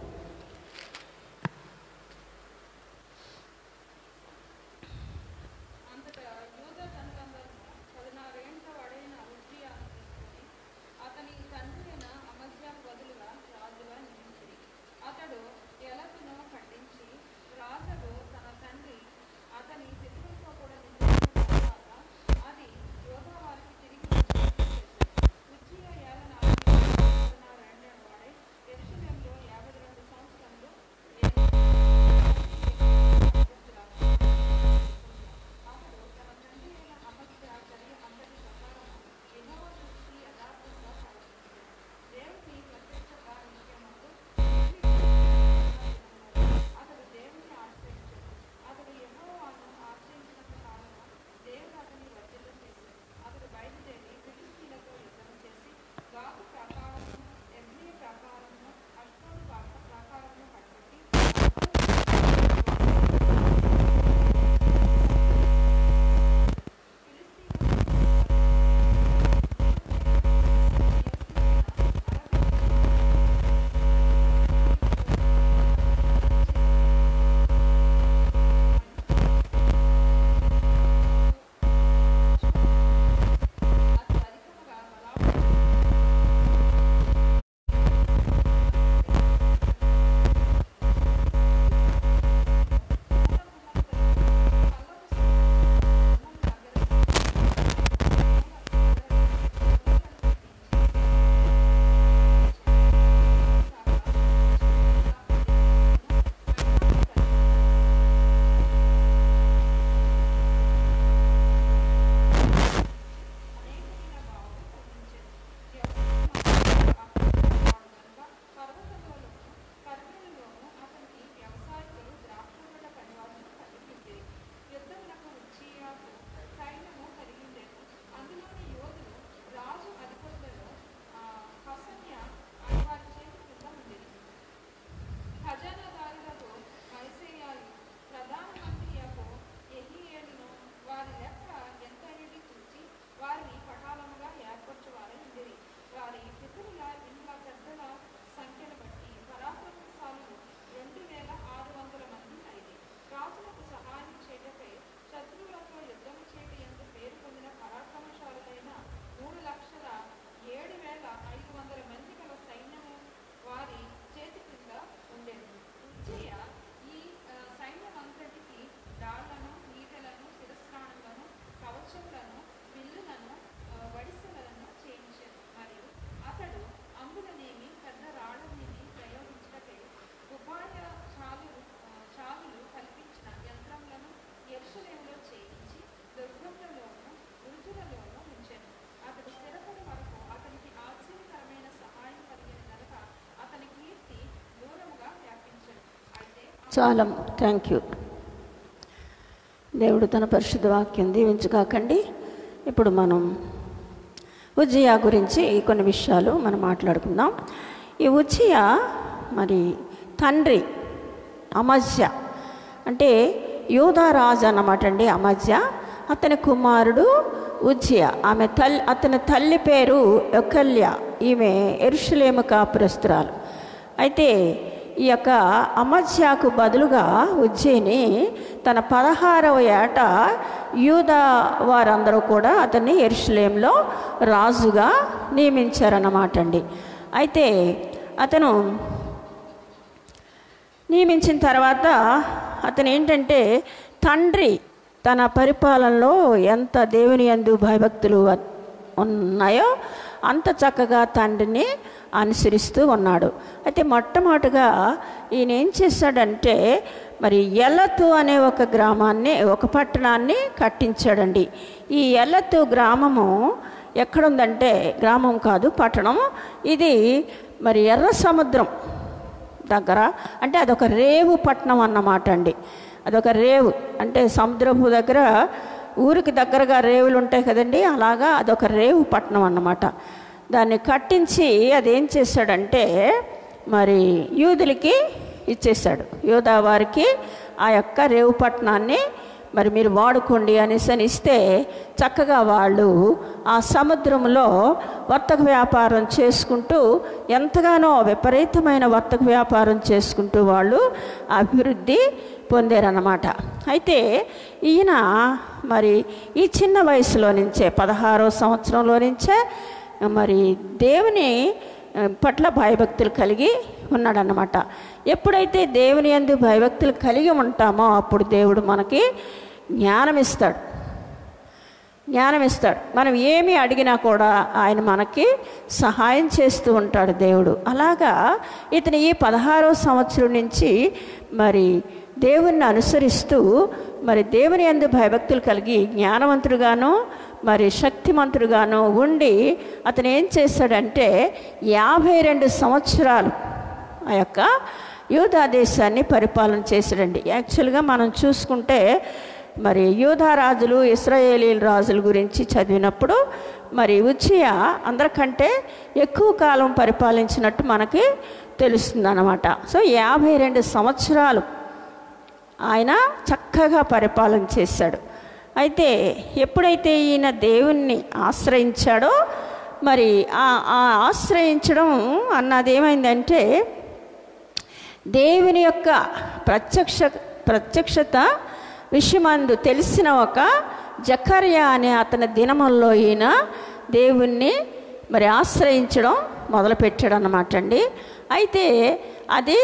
చాలా థ్యాంక్ యూ. దేవుడు తన పరిశుద్ధ వాక్యం దీవించుకాకండి. ఇప్పుడు మనం ఉజ్జియా గురించి కొన్ని విషయాలు మనం మాట్లాడుకుందాం. ఈ ఉజ్జియా మరి తండ్రి అమజ్య అంటే యూదారాజు అన్నమాట అండి. అమజ్య అతని కుమారుడు ఉజ్జియా. ఆమె తల్లి అతని తల్లి పేరు యొకల్య. ఈమె యెరూషలేము కాపురస్తురాలు. అయితే ఈ యొక్క అమజ్యాకు బదులుగా ఉజ్జయిని తన పదహారవ ఏట యూదా వారందరూ కూడా అతన్ని యెరూషలేములో రాజుగా నియమించారన్నమాట అండి. అయితే అతను నియమించిన తర్వాత అతను ఏంటంటే తండ్రి తన పరిపాలనలో ఎంత దేవుని యందు భయభక్తులు ఉన్నాయో అంత చక్కగా తండ్రిని అనుసరిస్తూ ఉన్నాడు. అయితే మొట్టమొదటిగా ఈయన ఏం చేశాడంటే మరి ఎలతు అనే ఒక గ్రామాన్ని ఒక పట్టణాన్ని కట్టించాడండి. ఈ ఎలతు గ్రామము ఎక్కడుందంటే గ్రామం కాదు పట్టణం. ఇది మరి ఎర్ర సముద్రం దగ్గర, అంటే అదొక రేవు పట్టణం అన్నమాట అండి. అదొక రేవు అంటే సముద్రపు దగ్గర ఊరికి దగ్గరగా రేవులు ఉంటాయి కదండి, అలాగా అదొక రేవు పట్టణం అన్నమాట. దాన్ని కట్టించి అదేం చేశాడంటే మరి యూదులకి ఇచ్చేశాడు. యూదా వారికి ఆ యొక్క రేవు పట్టణాన్ని మరి మీరు వాడుకోండి అనేసి అని ఇస్తే చక్కగా వాళ్ళు ఆ సముద్రంలో వర్తక వ్యాపారం చేసుకుంటూ ఎంతగానో విపరీతమైన వర్తక వ్యాపారం చేసుకుంటూ వాళ్ళు అభివృద్ధి పొందారన్నమాట. అయితే ఈయన మరి ఈ చిన్న వయసులో నుంచే పదహారో సంవత్సరంలో నుంచే మరి దేవుని పట్ల భయభక్తులు కలిగి ఉన్నాడన్నమాట. ఎప్పుడైతే దేవుని యందు భయభక్తులు కలిగి ఉంటామో అప్పుడు దేవుడు మనకి జ్ఞానం ఇస్తాడు జ్ఞానం ఇస్తాడు మనం ఏమి అడిగినా కూడా ఆయన మనకి సహాయం చేస్తూ ఉంటాడు దేవుడు. అలాగా ఇతను ఈ పదహారో సంవత్సరం నుంచి మరి దేవుణ్ణి అనుసరిస్తూ మరి దేవుని యందు భయభక్తులు కలిగి జ్ఞానవంతుడుగాను మరి శక్తిమంతుడుగాను ఉండి అతను ఏం చేశాడంటే యాభై రెండు సంవత్సరాలు ఆ యొక్క యూదా దేశాన్ని పరిపాలన చేశాడండి. యాక్చువల్గా మనం చూసుకుంటే మరి యూదా రాజులు ఇశ్రాయేలీల రాజుల గురించి చదివినప్పుడు మరి ఉజ్జియా అందరికంటే ఎక్కువ కాలం పరిపాలించినట్టు మనకి తెలుస్తుంది అన్నమాట. సో యాభై రెండు సంవత్సరాలు ఆయన చక్కగా పరిపాలన చేశాడు. అయితే ఎప్పుడైతే ఈయన దేవుణ్ణి ఆశ్రయించాడో మరి ఆ ఆశ్రయించడం అన్నది ఏమైందంటే దేవుని యొక్క ప్రత్యక్ష ప్రత్యక్షత విషయమందు తెలిసిన ఒక జకర్యా అనే అతని దినముల్లో ఈయన దేవుణ్ణి మరి ఆశ్రయించడం మొదలుపెట్టాడు అన్నమాట అండి. అయితే అది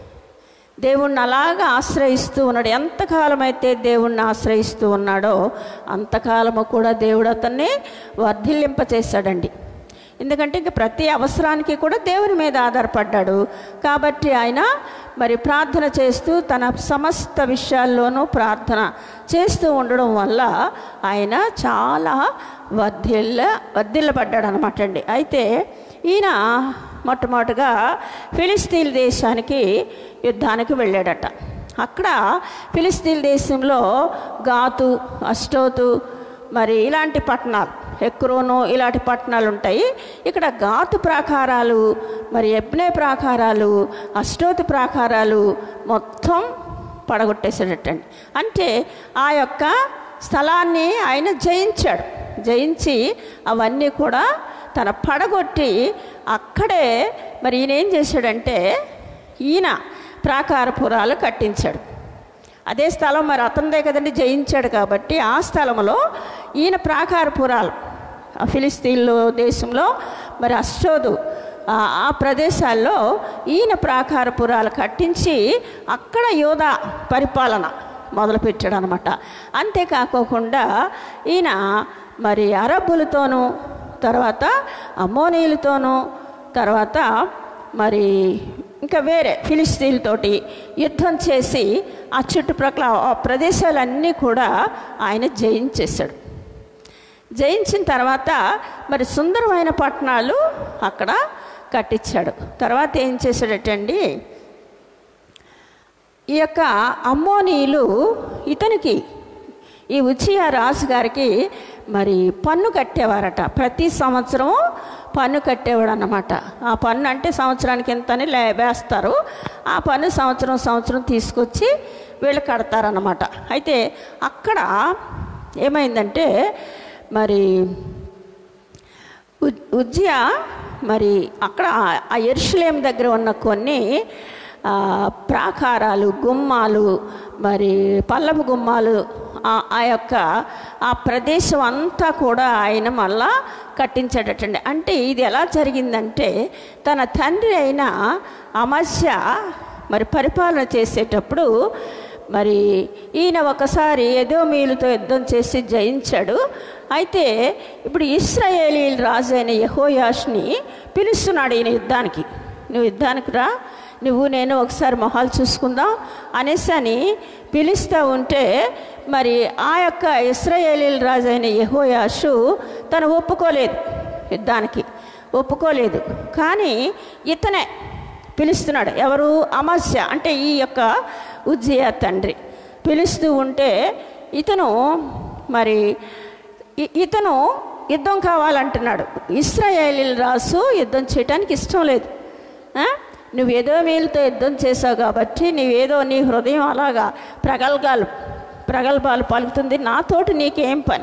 దేవుణ్ణి అలాగా ఆశ్రయిస్తూ ఉన్నాడు. ఎంతకాలం అయితే దేవుణ్ణి ఆశ్రయిస్తూ ఉన్నాడో అంతకాలము కూడా దేవుడు అతన్ని వర్ధిల్లింపచేశాడండి. ఎందుకంటే ఇంక ప్రతి అవసరానికి కూడా దేవుని మీద ఆధారపడ్డాడు కాబట్టి ఆయన మరి ప్రార్థన చేస్తూ తన సమస్త విషయాల్లోనూ ప్రార్థన చేస్తూ ఉండడం వల్ల ఆయన చాలా వర్ధిల్ల వర్ధిల్లబడ్డాడు అనమాట అండి. అయితే ఈయన మొట్టమొదటిగా ఫిలిస్తీన్ దేశానికి యుద్ధానికి వెళ్ళాడట. అక్కడ ఫిలిస్తీన్ దేశంలో గాతు, అష్టోతు మరి ఇలాంటి పట్టణాలు, ఎక్రోను ఇలాంటి పట్టణాలు ఉంటాయి. ఇక్కడ గాతు ప్రాకారాలు మరి ఎబ్నే ప్రాకారాలు, అష్టోతు ప్రాకారాలు మొత్తం పడగొట్టేసాడటండి. అంటే ఆ యొక్క స్థలాన్ని ఆయన జయించాడు. జయించి అవన్నీ కూడా తన పడగొట్టి అక్కడే మరి ఈయన ఏం చేశాడంటే ఈయన ప్రాకారపురాలు కట్టించాడు. అదే స్థలం మరి అతనిదే కదండి, జయించాడు కాబట్టి ఆ స్థలంలో ఈయన ప్రాకారపురాలు ఫిలిస్తీన్లో దేశంలో మరి అష్టోదు ఆ ప్రదేశాల్లో ఈయన ప్రాకారపురాలు కట్టించి అక్కడ యోధా పరిపాలన మొదలుపెట్టాడు అనమాట. అంతేకాకోకుండా ఈయన మరి అరబ్బులతోనూ తర్వాత అమ్మోనీయులతోనూ తర్వాత మరి ఇంకా వేరే ఫిలిస్తీన్లతోటి యుద్ధం చేసి ఆ చుట్టుప్రక్కల ఆ ప్రదేశాలన్నీ కూడా ఆయన జయించేశాడు. జయించిన తర్వాత మరి సుందరమైన పట్టణాలు అక్కడ కట్టించాడు. తర్వాత ఏం చేశాడటండి, ఈ యొక్క అమ్మోనీయులు ఇతనికి ఈ ఉజ్జియా రాజు గారికి మరి పన్ను కట్టేవారట. ప్రతి సంవత్సరం పన్ను కట్టేవాడు అన్నమాట. ఆ పన్ను అంటే సంవత్సరానికి ఎంతని లే వేస్తారు. ఆ పన్ను సంవత్సరం సంవత్సరం తీసుకొచ్చి వీళ్ళు కడతారన్నమాట. అయితే అక్కడ ఏమైందంటే మరి ఉజ్జియా మరి అక్కడ ఆ యెరూషలేం దగ్గర ఉన్న కొన్ని ప్రాకారాలు, గుమ్మాలు, మరి పల్లపు గుమ్మాలు, ఆ యొక్క ఆ ప్రదేశం అంతా కూడా ఆయన మళ్ళా కట్టించాడటండి. అంటే ఇది ఎలా జరిగిందంటే తన తండ్రి అయిన అమస్యా మరి పరిపాలన చేసేటప్పుడు మరి ఈయన ఒకసారి ఎదోమీయులతో యుద్ధం చేసి జయించాడు. అయితే ఇప్పుడు ఇశ్రాయేలీల రాజు అయిన యెహోయాషుని పిలుస్తున్నాడు ఈయన యుద్ధానికి. నువ్వు యుద్ధానికి రా, నువ్వు నేను ఒకసారి మొహాలు చూసుకుందాం అనేసి అని పిలుస్తూ ఉంటే మరి ఆ యొక్క ఇశ్రాయేలీల రాజు అయిన యెహోయాషు తను ఒప్పుకోలేదు, యుద్ధానికి ఒప్పుకోలేదు. కానీ ఇతనే పిలుస్తున్నాడు. ఎవరు? అమస్య అంటే ఈ యొక్క ఉజ్జియా తండ్రి పిలుస్తూ ఉంటే ఇతను మరి ఇతను యుద్ధం కావాలంటున్నాడు. ఇశ్రాయేలీయుల రాజు యుద్ధం చేయడానికి ఇష్టం లేదు. నువ్వు ఎదోమీయులతో యుద్ధం చేసావు కాబట్టి నీవేదో నీ హృదయం అలాగా ప్రగల్భాలు ప్రగల్భాలు పలుకుతుంది, నాతోటి నీకేం పని,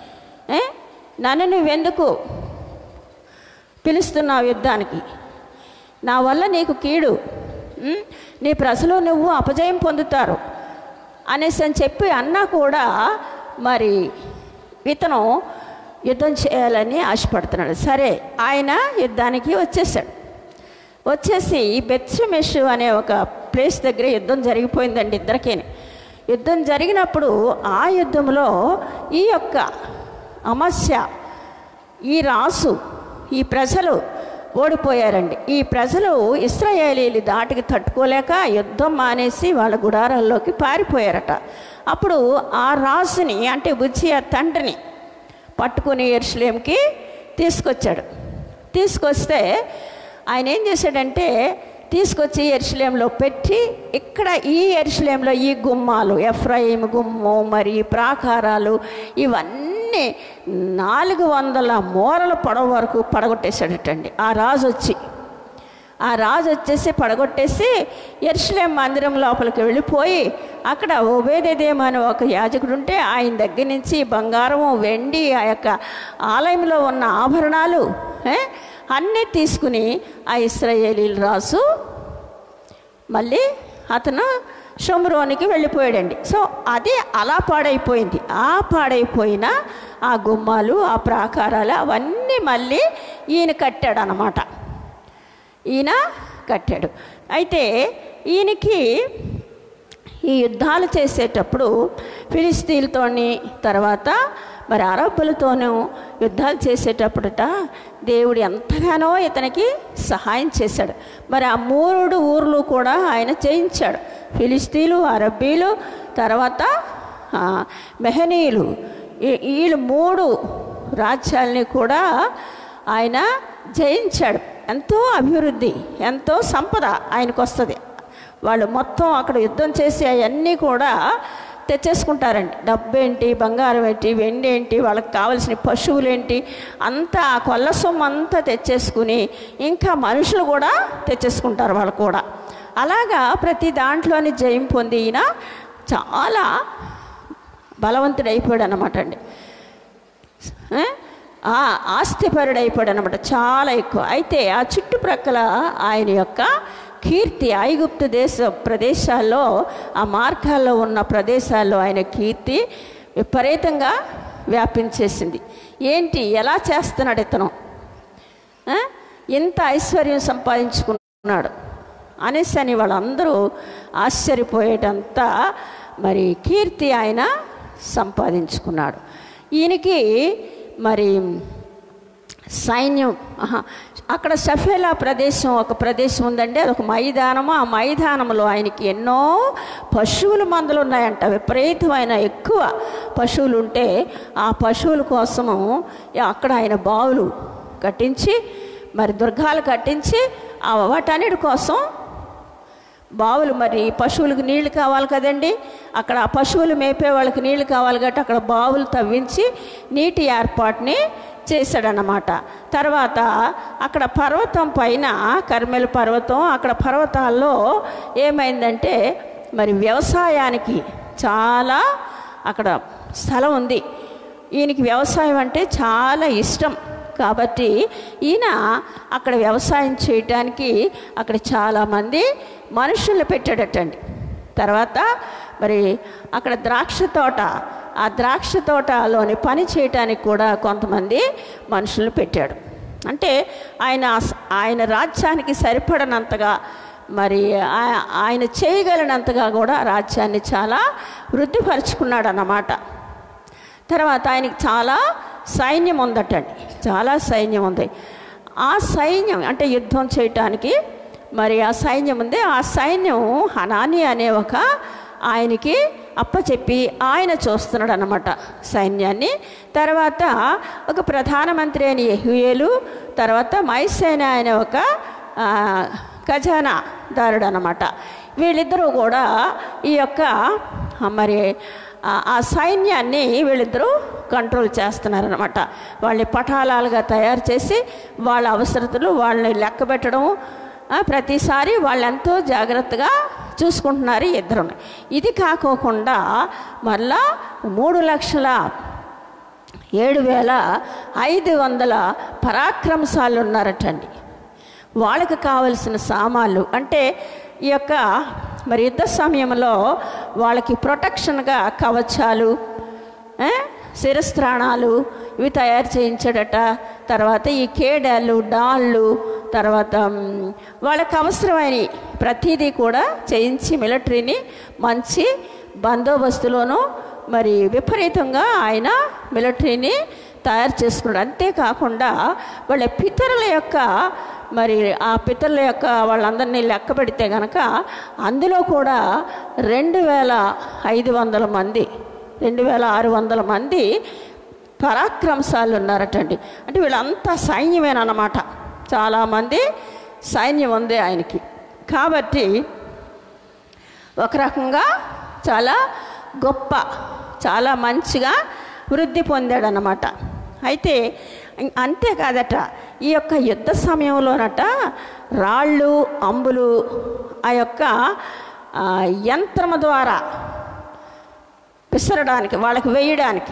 నన్ను నువ్వెందుకు పిలుస్తున్నావు యుద్ధానికి, నా వల్ల నీకు కీడు, నీ ప్రజలు నువ్వు అపజయం పొందుతారు అనేసి అని చెప్పి అన్నా కూడా మరి ఇతను యుద్ధం చేయాలని ఆశపడుతున్నాడు. సరే, ఆయన యుద్ధానికి వచ్చేసాడు. వచ్చేసి బెత్షెమెషు అనే ఒక ప్లేస్ దగ్గర యుద్ధం జరిగిపోయిందండి ఇద్దరికీ. యుద్ధం జరిగినప్పుడు ఆ యుద్ధంలో ఈ యొక్క అమస్య, ఈ రాసు, ఈ ప్రజలు ఓడిపోయారండి. ఈ ప్రజలు ఇశ్రాయేలీయుల దాటికి తట్టుకోలేక యుద్ధం మానేసి వాళ్ళ గుడారాల్లోకి పారిపోయారట. అప్పుడు ఆ రాజుని అంటే ఉజ్జియా తండ్రిని పట్టుకుని యెరూషలేంకి తీసుకొచ్చాడు. తీసుకొస్తే ఆయన ఏం చేశాడంటే తీసుకొచ్చి యెరూషలేంలో పెట్టి ఇక్కడ ఈ యెరూషలేంలో ఈ గుమ్మాలు, ఎఫ్రాయిం గుమ్మం, మరి ప్రాకారాలు ఇవన్నీ నాలుగు వందల మూరల పొడవు వరకు పడగొట్టేశాడటండి ఆ రాజు వచ్చి. ఆ రాజు వచ్చేసి పడగొట్టేసి యెరూషలేం మందిరం లోపలికి వెళ్ళిపోయి అక్కడ ఓబేదెదోము అనే ఒక యాజకుడు ఉంటే ఆయన దగ్గర నుంచి బంగారము, వెండి, ఆ యొక్క ఆలయంలో ఉన్న ఆభరణాలు అన్నీ తీసుకుని ఆ ఇశ్రాయేలీయుల రాజు మళ్ళీ అతను షోమ్రోనికి వెళ్ళిపోయాడండి. సో అది అలా పాడైపోయింది. ఆ పాడైపోయిన ఆ గుమ్మాలు, ఆ ప్రాకారాలు అవన్నీ మళ్ళీ ఈయన కట్టాడు అన్నమాట. ఈయన కట్టాడు. అయితే ఈయనకి ఈ యుద్ధాలు చేసేటప్పుడు ఫిలిస్తీన్లతోని తర్వాత మరి అరబ్బులతోనూ యుద్ధాలు చేసేటప్పుడట దేవుడు ఎంతగానో ఇతనికి సహాయం చేశాడు. మరి ఆ మూడు ఊర్లు కూడా ఆయన జయించాడు. ఫిలిస్తీన్లు, అరబ్బీలు, తర్వాత మెహనీయులు, వీళ్ళు మూడు రాజ్యాలని కూడా ఆయన జయించాడు. ఎంతో అభివృద్ధి, ఎంతో సంపద ఆయనకు వస్తుంది. వాళ్ళు మొత్తం అక్కడ యుద్ధం చేసి అవన్నీ కూడా తెచ్చేసుకుంటారండి. డబ్బు ఏంటి, బంగారం ఏంటి, వెండి ఏంటి, వాళ్ళకి కావలసిన పశువులు ఏంటి, అంతా ఆ కొల్ల సొమ్ము అంతా తెచ్చేసుకుని ఇంకా మనుషులు కూడా తెచ్చేసుకుంటారు వాళ్ళు కూడా. అలాగా ప్రతి దాంట్లోని జయం పొంది ఈయన చాలా బలవంతుడు అయిపోయాడు అన్నమాట అండి. ఆస్తిపరుడు అయిపోయాడు అనమాట, చాలా ఎక్కువ. అయితే ఆ చుట్టుప్రక్కల ఆయన యొక్క కీర్తి ఐగుప్తు దేశ ప్రదేశాల్లో, ఆ మార్గాల్లో ఉన్న ప్రదేశాల్లో ఆయన కీర్తి విపరీతంగా వ్యాపించేసింది. ఏంటి, ఎలా చేస్తున్నాడు ఇతను, ఎంత ఐశ్వర్యం సంపాదించుకున్నాడు అనేసి అని వాళ్ళందరూ ఆశ్చర్యపోయేటంత మరి కీర్తి ఆయన సంపాదించుకున్నాడు. ఈయనకి మరి సైన్యం, అక్కడ షఫేలా ప్రదేశం ఒక ప్రదేశం ఉందండి, అదొక మైదానము. ఆ మైదానంలో ఆయనకి ఎన్నో పశువుల మందలు ఉన్నాయంట, విపరీతమైన ఎక్కువ పశువులు ఉంటే ఆ పశువుల కోసము అక్కడ ఆయన బావులు కట్టించి మరి దుర్గాలు కట్టించి ఆ వాటన్నిటి కోసం బావులు, మరి పశువులకు నీళ్లు కావాలి కదండి, అక్కడ ఆ పశువులు మేపే వాళ్ళకి నీళ్లు కావాలి కాబట్టి అక్కడ బావులు తవ్వించి నీటి ఏర్పాటుని చేశాడన్నమాట. తర్వాత అక్కడ పర్వతం పైన, కర్మెలు పర్వతం, అక్కడ పర్వతాల్లో ఏమైందంటే మరి వ్యవసాయానికి చాలా అక్కడ స్థలం ఉంది. ఈయనకి వ్యవసాయం అంటే చాలా ఇష్టం కాబట్టి ఈయన అక్కడ వ్యవసాయం చేయటానికి అక్కడ చాలామంది మనుషులు పెట్టాడటండి. తర్వాత మరి అక్కడ ద్రాక్ష తోట, ఆ ద్రాక్ష తోటలోని పని చేయటానికి కూడా కొంతమంది మనుషులు పెట్టాడు. అంటే ఆయన ఆయన రాజ్యానికి సరిపడనంతగా మరి ఆయన చేయగలిగినంతగా కూడా రాజ్యాన్ని చాలా వృద్ధిపరుచుకున్నాడు అన్నమాట. తర్వాత ఆయనకి చాలా సైన్యం ఉందటండి, చాలా సైన్యం ఉంది. ఆ సైన్యం అంటే యుద్ధం చేయటానికి మరి ఆ సైన్యం ఉంది. ఆ సైన్యం హనాని అనే ఒక ఆయనకి అప్పచెప్పి ఆయన చూస్తున్నాడు అన్నమాట సైన్యాన్ని. తర్వాత ఒక ప్రధానమంత్రి అయిన యెహూయేలు, తర్వాత మైసేన అనే ఒక ఖజానాదారుడు అన్నమాట. వీళ్ళిద్దరూ కూడా ఈ యొక్క మరి ఆ సైన్యాన్ని వీళ్ళిద్దరూ కంట్రోల్ చేస్తున్నారనమాట. వాళ్ళని పటాలాలుగా తయారు చేసి వాళ్ళ అవసరతలు వాళ్ళని లెక్క పెట్టడము, ప్రతిసారి వాళ్ళు ఎంతో జాగ్రత్తగా చూసుకుంటున్నారు ఇద్దరు. ఇది కాకోకుండా మళ్ళా మూడు లక్షల ఏడు వేల ఐదు వందల పరాక్రమశాలు ఉన్నారటండి. వాళ్ళకి కావలసిన సామాన్లు అంటే ఈ యొక్క మరి యుద్ధ సమయంలో వాళ్ళకి ప్రొటెక్షన్గా కవచాలు, శిరస్త్రాణాలు ఇవి తయారు చేయించాడట. తర్వాత ఈ కేడాలు, డాళ్ళు, తర్వాత వాళ్ళకి అవసరమైన ప్రతిదీ కూడా చేయించి మిలిటరీని మంచి బందోబస్తులోనూ మరి విపరీతంగా ఆయన మిలిటరీని తయారు చేసుకున్నాడు. అంతేకాకుండా వాళ్ళ పితరుల యొక్క మరి ఆ పితరుల యొక్క వాళ్ళందరినీ లెక్క పెడితే కనుక అందులో కూడా రెండు వేల ఐదు వందల మంది రెండు వేల ఆరు వందల మంది పరాక్రమశాలు ఉన్నారటండి. అంటే వీళ్ళంతా సైన్యమేనన్నమాట. చాలామంది సైన్యం ఉంది ఆయనకి. కాబట్టి ఒక రకంగా చాలా గొప్ప, చాలా మంచిగా వృద్ధి పొందాడనమాట. అయితే అంతేకాదట, ఈ యొక్క యుద్ధ సమయంలోనట రాళ్ళు, అంబులు ఆ యొక్క యంత్రము ద్వారా విసరడానికి, వాళ్ళకి వేయడానికి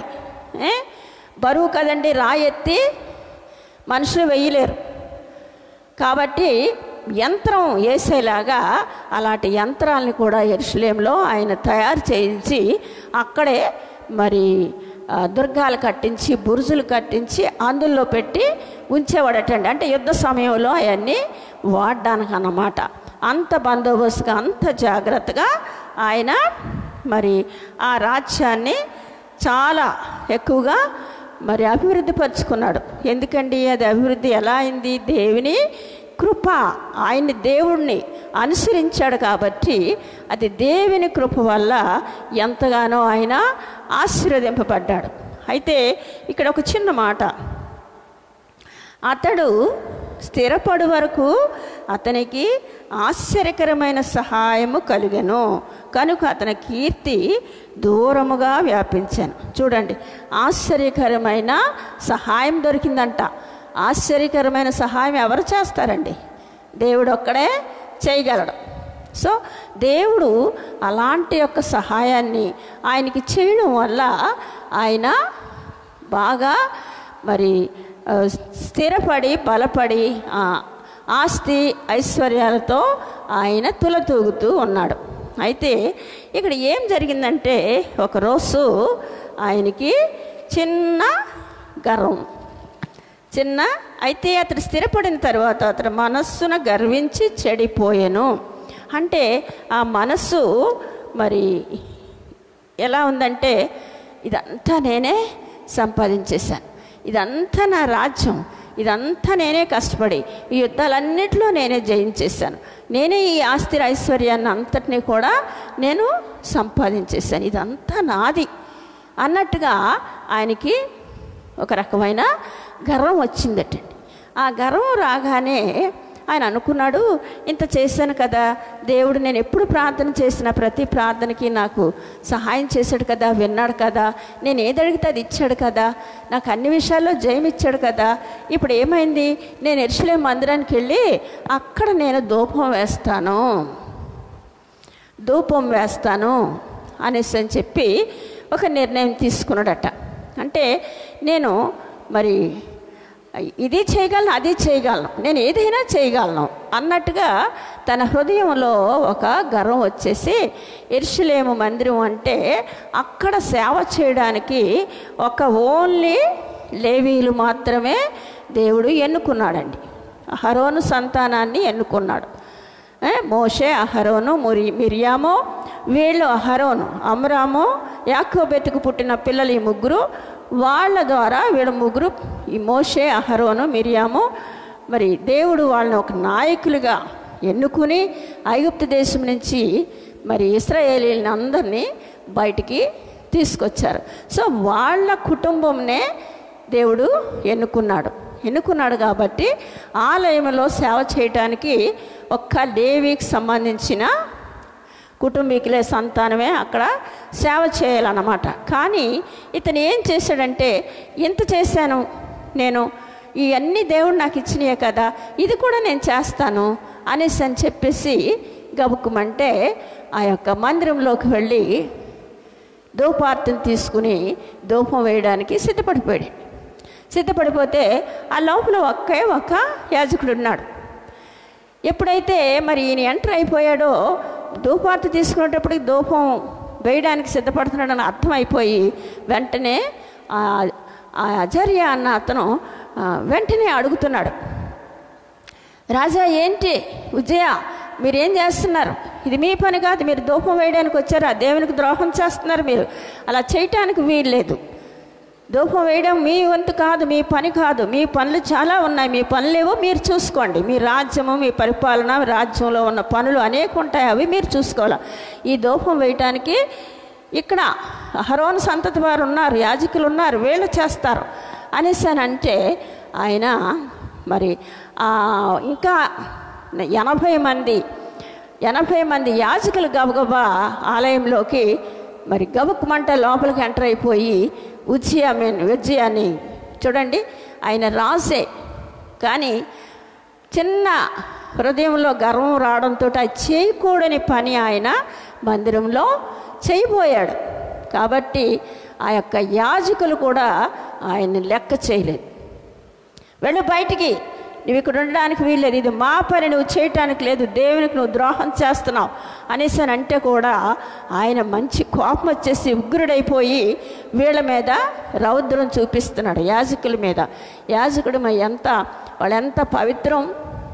బరువు కదండి, రాయెత్తి మనుషులు వేయలేరు. కాబట్టి యంత్రం వేసేలాగా అలాంటి యంత్రాలని కూడా యెరూషలేములో ఆయన తయారు చేయించి అక్కడే మరి దుర్గాలు కట్టించి, బురుజులు కట్టించి అందులో పెట్టి ఉంచేవాడటండి. అంటే యుద్ధ సమయంలో అవన్నీ వాడడానికి అన్నమాట. అంత బందోబస్తుగా, అంత జాగ్రత్తగా ఆయన మరి ఆ రాజ్యాన్ని చాలా ఎక్కువగా మరి అభివృద్ధి పరుచుకున్నాడు. ఎందుకండి అది అభివృద్ధి ఎలా అయింది? దేవుని కృప. ఆయన్ని దేవుణ్ణి అనుసరించాడు కాబట్టి అది దేవుని కృప వల్ల ఎంతగానో ఆయన ఆశీర్వదింపబడ్డాడు. అయితే ఇక్కడ ఒక చిన్న మాట, అతడు స్థిరపడు వరకు అతనికి ఆశ్చర్యకరమైన సహాయము కలిగెను, కనుక అతని కీర్తి దూరముగా వ్యాపించాను. చూడండి, ఆశ్చర్యకరమైన సహాయం దొరికిందంట. ఆశ్చర్యకరమైన సహాయం ఎవరు చేస్తారండి? దేవుడు ఒక్కడే చేయగలడు. సో దేవుడు అలాంటి యొక్క సహాయాన్ని ఆయనకి చేయడం వల్ల ఆయన బాగా మరి స్థిరపడి బలపడి ఆస్తి ఐశ్వర్యాలతో ఆయన తులతూగుతూ ఉన్నాడు. అయితే ఇక్కడ ఏం జరిగిందంటే ఒకరోజు ఆయనకి చిన్న గర్వం, చిన్న అయితే అతడు స్థిరపడిన తర్వాత అతడు మనస్సును గర్వించి చెడిపోయాను. అంటే ఆ మనస్సు మరి ఎలా ఉందంటే, ఇదంతా నేనే సంపాదించేశాను, ఇదంతా నా రాజ్యం, ఇదంతా నేనే కష్టపడి ఈ యుద్ధాలన్నింటిలో నేనే జయించేశాను, నేనే ఈ ఆస్తి ఐశ్వర్యాన్ని అంతటినీ కూడా నేను సంపాదించేశాను, ఇదంతా నాది అన్నట్టుగా ఆయనకి ఒక రకమైన గర్వం వచ్చిందటండి. ఆ గర్వం రాగానే ఆయన అనుకున్నాడు, ఇంత చేశాను కదా దేవుడు, నేను ఎప్పుడు ప్రార్థన చేసిన ప్రతి ప్రార్థనకి నాకు సహాయం చేశాడు కదా, విన్నాడు కదా, నేను ఏది అడిగితే అది ఇచ్చాడు కదా, నాకు అన్ని విషయాల్లో జయం ఇచ్చాడు కదా, ఇప్పుడు ఏమైంది, నేను యెరూషలేము మందిరానికి వెళ్ళి అక్కడ నేను ధూపం వేస్తాను ధూపం వేస్తాను అనేసి అని చెప్పి ఒక నిర్ణయం తీసుకున్నాడట. అంటే నేను మరి ఇది చేయగలను, అది చేయగలను, నేను ఏదైనా చేయగలను అన్నట్టుగా తన హృదయంలో ఒక గర్వం వచ్చేసి యెరూషలేము మందిరం అంటే అక్కడ సేవ చేయడానికి ఒక ఓన్లీ లేవీలు మాత్రమే దేవుడు ఎన్నుకున్నాడండి. అహరోను సంతానాన్ని ఎన్నుకున్నాడు. మోషే, అహరోను, మురి మిర్యాము వీళ్ళు, అహరోను, అమ్రాము, యాకోబెతుకు పుట్టిన పిల్లలు ఈ ముగ్గురు, వాళ్ళ ద్వారా వీళ్ళ ముగ్గురు, ఈ మోషే, అహరోను, మిర్యాము మరి దేవుడు వాళ్ళని ఒక నాయకులుగా ఎన్నుకుని ఐగుప్తు దేశం నుంచి మరి ఇశ్రాయేలీయులని అందరినీ బయటికి తీసుకొచ్చారు. సో వాళ్ళ కుటుంబంనే దేవుడు ఎన్నుకున్నాడు ఎన్నుకున్నాడు కాబట్టి ఆలయంలో సేవ చేయటానికి ఒక్క లేవీకి సంబంధించిన కుటుంబీకులే సంతానమే అక్కడ సేవ చేయాలన్నమాట. కానీ ఇతను ఏం చేశాడంటే, ఇంత చేశాను నేను, ఇవన్నీ దేవుడు నాకు ఇచ్చినాయే కదా, ఇది కూడా నేను చేస్తాను అనేసి అని చెప్పేసి గబుక్కుమంటే ఆ యొక్క మందిరంలోకి వెళ్ళి ధూపార్తిని తీసుకుని ధూపం వేయడానికి సిద్ధపడిపోయాడు. సిద్ధపడిపోతే ఆ లోపల ఒకే ఒక యాజకుడు ఉన్నాడు. ఎప్పుడైతే మరి ఈయన ఎంటర్ అయిపోయాడో, ధూపార్తి తీసుకునేటప్పటికి ధూపం వేయడానికి సిద్ధపడుతున్నాడని అర్థమైపోయి వెంటనే ఆ అజర్య అన్న అతను వెంటనే అడుగుతున్నాడు, రాజా ఏంటి ఉజ్జయ మీరేం చేస్తున్నారు? ఇది మీ పని కాదు, మీరు ధూపం వేయడానికి వచ్చారు, ఆ దేవునికి ద్రోహం చేస్తున్నారు, మీరు అలా చేయటానికి వీల్లేదు. ధూపం వేయడం మీ వంతు కాదు, మీ పని కాదు, మీ పనులు చాలా ఉన్నాయి, మీ పనులేవో మీరు చూసుకోండి. మీ రాజ్యము, మీ పరిపాలన, రాజ్యంలో ఉన్న పనులు అనేక ఉంటాయి, అవి మీరు చూసుకోవాలి. ఈ ధూపం వేయటానికి ఇక్కడ అహరోను సంతతి వారు ఉన్నారు, యాజకులు ఉన్నారు, వీళ్ళు చేస్తారు అనేసి అని అంటే ఆయన మరి ఇంకా ఎనభై మంది ఎనభై మంది యాజకులు గబగబా ఆలయంలోకి మరి గబుక్కుమంట లోపలికి ఎంటర్ అయిపోయి ఉజ్జియా మీన్ ఉజ్జియాని చూడండి, ఆయన రాసే కానీ చిన్న హృదయంలో గర్వం రావడంతో అది చేయకూడని పని ఆయన మందిరంలో చేయబోయాడు. కాబట్టి ఆ యొక్క యాజకులు కూడా ఆయన్ని లెక్క చేయలేదు. వెళ్ళు బయటికి, నువ్వు ఇక్కడ ఉండడానికి వీల్లేదు, ఇది మా పని, నువ్వు చేయటానికి లేదు, దేవునికి నువ్వు ద్రోహం చేస్తున్నావు అనేసి అని అంటే కూడా ఆయన మంచి కోపం వచ్చేసి ఉగ్రుడైపోయి వీళ్ళ మీద రౌద్రం చూపిస్తున్నాడు, యాజకుల మీద. యాజకుడు మరి ఎంత వాళ్ళు ఎంత పవిత్రం,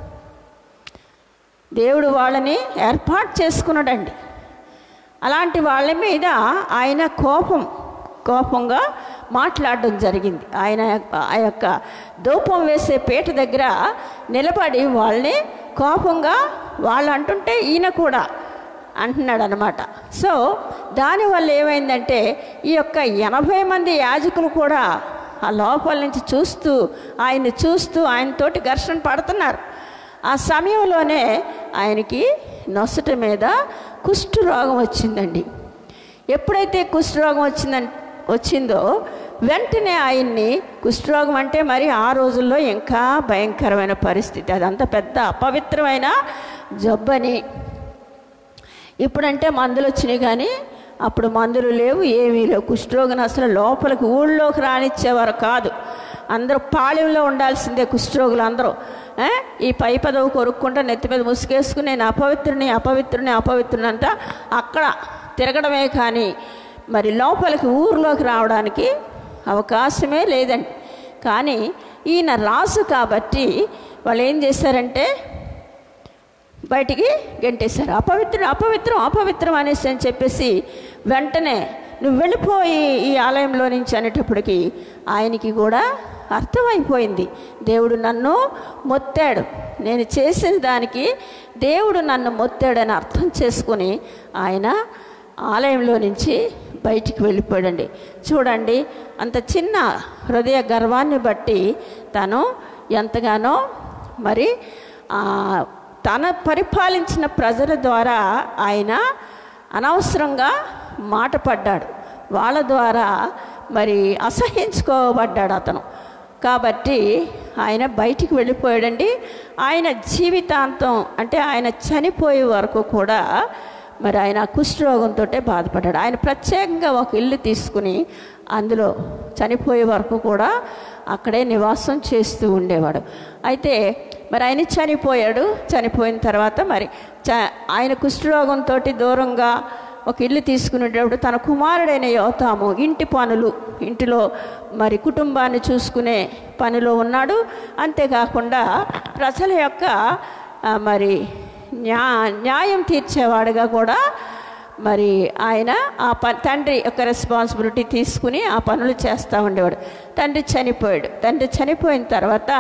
దేవుడు వాళ్ళని ఏర్పాటు చేసుకున్నాడండి. అలాంటి వాళ్ళ మీద ఆయన కోపం కోపంగా మాట్లాడడం జరిగింది. ఆయన ఆ యొక్క ధూపం వేసే పీట దగ్గర నిలబడి వాళ్ళని కోపంగా వాళ్ళు అంటుంటే ఈయన కూడా అంటున్నాడు అనమాట. సో దానివల్ల ఏమైందంటే ఈ యొక్క ఎనభై మంది యాజకులు కూడా ఆ లోపల నుంచి చూస్తూ ఆయన్ని చూస్తూ ఆయనతోటి ఘర్షణ పడుతున్నారు. ఆ సమయంలోనే ఆయనకి నొసట మీద కుష్టు రోగం వచ్చిందండి. ఎప్పుడైతే కుష్ఠరోగం వచ్చిందంటే వచ్చిందో వెంటనే ఆయన్ని, కుష్ఠరోగం అంటే మరి ఆ రోజుల్లో ఇంకా భయంకరమైన పరిస్థితి, అదంతా పెద్ద అపవిత్రమైన జబ్బని. ఇప్పుడంటే మందులు వచ్చినాయి కానీ అప్పుడు మందులు లేవు, ఏమీ లేవు. కుష్ఠరోగిని అసలు లోపలికి ఊళ్ళోకి రానిచ్చేవారు కాదు. అందరూ పాళెంలో ఉండాల్సిందే కుష్ఠరోగులు అందరూ. ఈ పై పదవి కొరుక్కుంటా నెత్తి మీద ముసుగేసుకుని నేను అపవిత్రుని అపవిత్రుని అపవిత్రుని అంతా అక్కడ తిరగడమే కానీ మరి లోపలికి ఊర్లోకి రావడానికి అవకాశమే లేదండి. కానీ ఈయన రాజు కాబట్టి వాళ్ళు ఏం చేశారంటే బయటికి గెంటేశారు. అపవిత్రం అపవిత్రం అపవిత్రం అనేసి అని చెప్పేసి వెంటనే నువ్వు వెళ్ళిపోయి ఈ ఆలయంలో నుంచి అనేటప్పటికి ఆయనకి కూడా అర్థమైపోయింది, దేవుడు నన్ను మొత్తాడు, నేను చేసిన దానికి దేవుడు నన్ను మొత్తాడని అర్థం చేసుకుని ఆయన ఆలయంలో నుంచి బయటికి వెళ్ళిపోయాడండి. చూడండి, అంత చిన్న హృదయ గర్వాన్ని బట్టి తను ఎంతగానో మరి తన పరిపాలించిన ప్రజల ద్వారా ఆయన అనవసరంగా మాట పడ్డాడు, వాళ్ళ ద్వారా మరి అసహించుకోబడ్డాడు అతను. కాబట్టి ఆయన బయటికి వెళ్ళిపోయాడండి. ఆయన జీవితాంతం అంటే ఆయన చనిపోయే వరకు కూడా మరి ఆయన కుష్ఠరోగంతో బాధపడ్డాడు. ఆయన ప్రత్యేకంగా ఒక ఇల్లు తీసుకుని అందులో చనిపోయే వరకు కూడా అక్కడే నివాసం చేస్తూ ఉండేవాడు. అయితే మరి ఆయన చనిపోయాడు. చనిపోయిన తర్వాత మరి చ ఆయన కుష్ఠరోగంతో దూరంగా ఒక ఇల్లు తీసుకునేటప్పుడు తన కుమారుడైన యోతాము ఇంటి పనులు, ఇంటిలో మరి కుటుంబాన్ని చూసుకునే పనిలో ఉన్నాడు. అంతేకాకుండా ప్రజల యొక్క మరి న్యా న్యాయం తీర్చేవాడుగా కూడా మరి ఆయన ఆ ప తండ్రి యొక్క రెస్పాన్సిబిలిటీ తీసుకుని ఆ పనులు చేస్తూ ఉండేవాడు. తండ్రి చనిపోయాడు. తండ్రి చనిపోయిన తర్వాత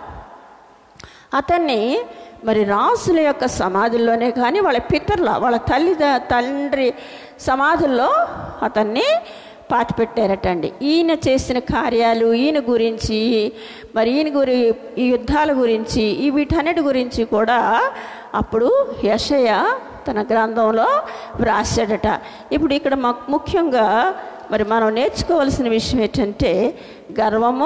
అతన్ని మరి రాసుల యొక్క సమాధుల్లోనే కానీ వాళ్ళ పితరుల వాళ్ళ తల్లి తండ్రి సమాధుల్లో అతన్ని పాతి పెట్టారటండి. ఈయన చేసిన కార్యాలు, ఈయన గురించి మరి ఈయన గురి ఈ యుద్ధాల గురించి ఈ వీటన్నిటి గురించి కూడా అప్పుడు యెషయా తన గ్రంథంలో వ్రాసాడట. ఇప్పుడు ఇక్కడ ముఖ్యంగా మరి మనం నేర్చుకోవాల్సిన విషయం ఏంటంటే గర్వము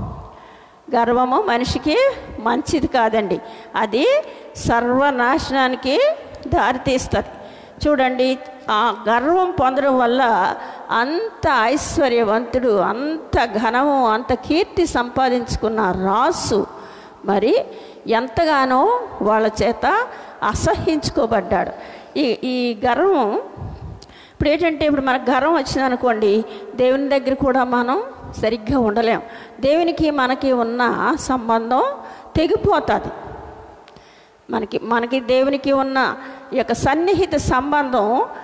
గర్వము మనిషికి మంచిది కాదండి. అది సర్వనాశనానికి దారితీస్తుంది. చూడండి, ఆ గర్వం పొందడం వల్ల అంత ఐశ్వర్యవంతుడు, అంత ఘనము, అంత కీర్తి సంపాదించుకున్న రాసు మరి ఎంతగానో వాళ్ళ చేత అసహ్యించుకోబడ్డాడు. ఈ ఈ గర్వం ఇప్పుడు ఏంటంటే, ఇప్పుడు మనకు గర్వం వచ్చిందనుకోండి, దేవుని దగ్గర కూడా మనం సరిగ్గా ఉండలేం. దేవునికి మనకి ఉన్న సంబంధం తెగిపోతుంది. మనకి మనకి దేవునికి ఉన్న ఈ యొక్క సన్నిహిత సంబంధం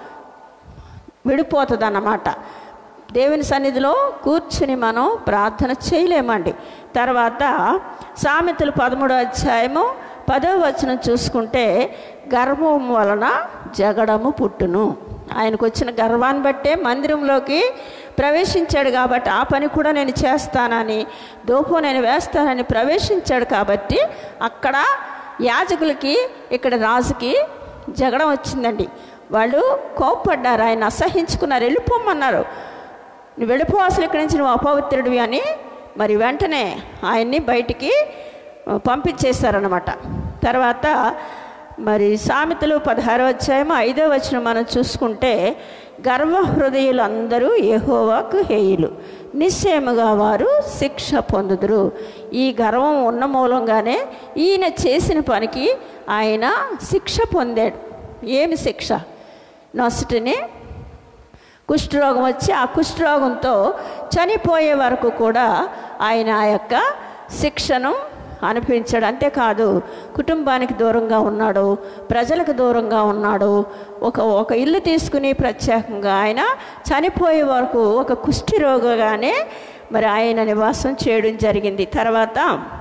విడిపోతుంది అన్నమాట. దేవుని సన్నిధిలో కూర్చుని మనం ప్రార్థన చేయలేమండి. తర్వాత సామెతలు పదమూడో అధ్యాయము పదో వచనం చూసుకుంటే, గర్వం వలన జగడము పుట్టును. ఆయనకు వచ్చిన గర్వాన్ని బట్టే మందిరంలోకి ప్రవేశించాడు కాబట్టి, ఆ పని కూడా నేను చేస్తానని, దోపం నేను వేస్తానని ప్రవేశించాడు కాబట్టి అక్కడ యాజకులకి, ఇక్కడ రాజుకి జగడం వచ్చిందండి. వాళ్ళు కోప్పడ్డారు, ఆయన అసహించుకున్నారు, వెళ్ళిపోమన్నారు. నువ్వు వెళ్ళిపో, అసలు ఇక్కడి నుంచి నువ్వు అపవిత్రుడివి అని మరి వెంటనే ఆయన్ని బయటికి పంపించేశారనమాట. తర్వాత మరి సామెతలు పదహారో అధ్యాయం ఐదో వచనం మనం చూసుకుంటే, గర్వ హృదయులందరూ యెహోవాకు హేయులు, నిశ్చయముగా వారు శిక్ష పొందుదురు. ఈ గర్వం ఉన్న మూలంగానే ఈయన చేసిన పనికి ఆయన శిక్ష పొందాడు. ఏమి శిక్ష? నొసటిని కుష్ఠరోగం వచ్చి ఆ కుష్ఠరోగంతో చనిపోయే వరకు కూడా ఆయన ఆ యొక్క శిక్షను అనిపించాడు. అంతేకాదు, కుటుంబానికి దూరంగా ఉన్నాడు, ప్రజలకు దూరంగా ఉన్నాడు. ఒక ఒక ఇల్లు తీసుకుని ప్రత్యేకంగా ఆయన చనిపోయే వరకు ఒక కుష్ఠి రోగగానే మరి ఆయన నివాసం చేయడం జరిగింది. తర్వాత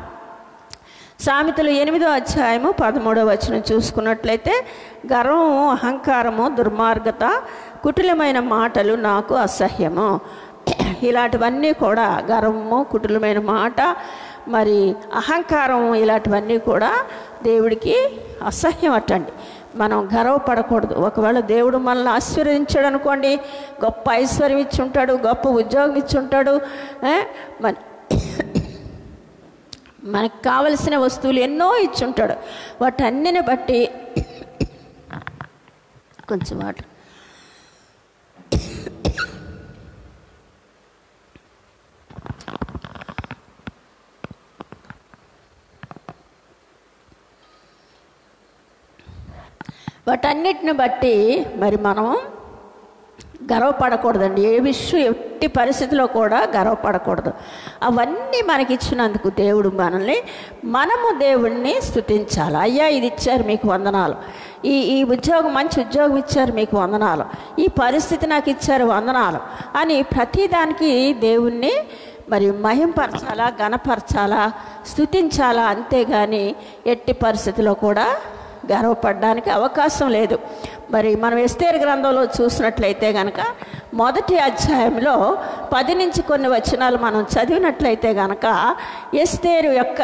సామెతలు ఎనిమిదో అధ్యాయము పదమూడో వచనం చూసుకున్నట్లయితే, గర్వము, అహంకారము, దుర్మార్గత, కుటిలమైన మాటలు నాకు అసహ్యము. ఇలాంటివన్నీ కూడా, గర్వము, కుటిలమైన మాట, మరి అహంకారం, ఇలాంటివన్నీ కూడా దేవుడికి అసహ్యం అట్టండి. మనం గర్వపడకూడదు. ఒకవేళ దేవుడు మనల్ని ఆశీర్వదించాడు అనుకోండి, గొప్ప ఐశ్వర్యం ఇచ్చి ఉంటాడు, గొప్ప ఉద్యోగం ఇచ్చి ఉంటాడు, మన మనకు కావలసిన వస్తువులు ఎన్నో ఇచ్చుంటాడు. వాటన్నిని బట్టి కొంచెం వాటర్ వాటన్నిటిని బట్టి మరి మనం గర్వపడకూడదండి. ఏ విషయం ఎట్టి పరిస్థితిలో కూడా గర్వపడకూడదు. అవన్నీ మనకి ఇచ్చినందుకు దేవుడు మనల్ని, మనము దేవుణ్ణి స్తుతించాలి. అయ్యా, ఇది ఇచ్చారు మీకు వందనాలు, ఈ ఈ ఉద్యోగం, మంచి ఉద్యోగం ఇచ్చారు మీకు వందనాలు, ఈ పరిస్థితి నాకు ఇచ్చారు వందనాలు అని ప్రతిదానికి దేవుణ్ణి మరి మహింపరచాలా, ఘనపరచాలా, స్తుతించాలా. అంతేగాని ఎట్టి పరిస్థితిలో కూడా గర్వపడడానికి అవకాశం లేదు. మరి మనం ఎస్తేరు గ్రంథంలో చూసినట్లయితే కనుక మొదటి అధ్యాయంలో పది నుంచి కొన్ని వచనాలు మనం చదివినట్లయితే కనుక, ఎస్తేరు యొక్క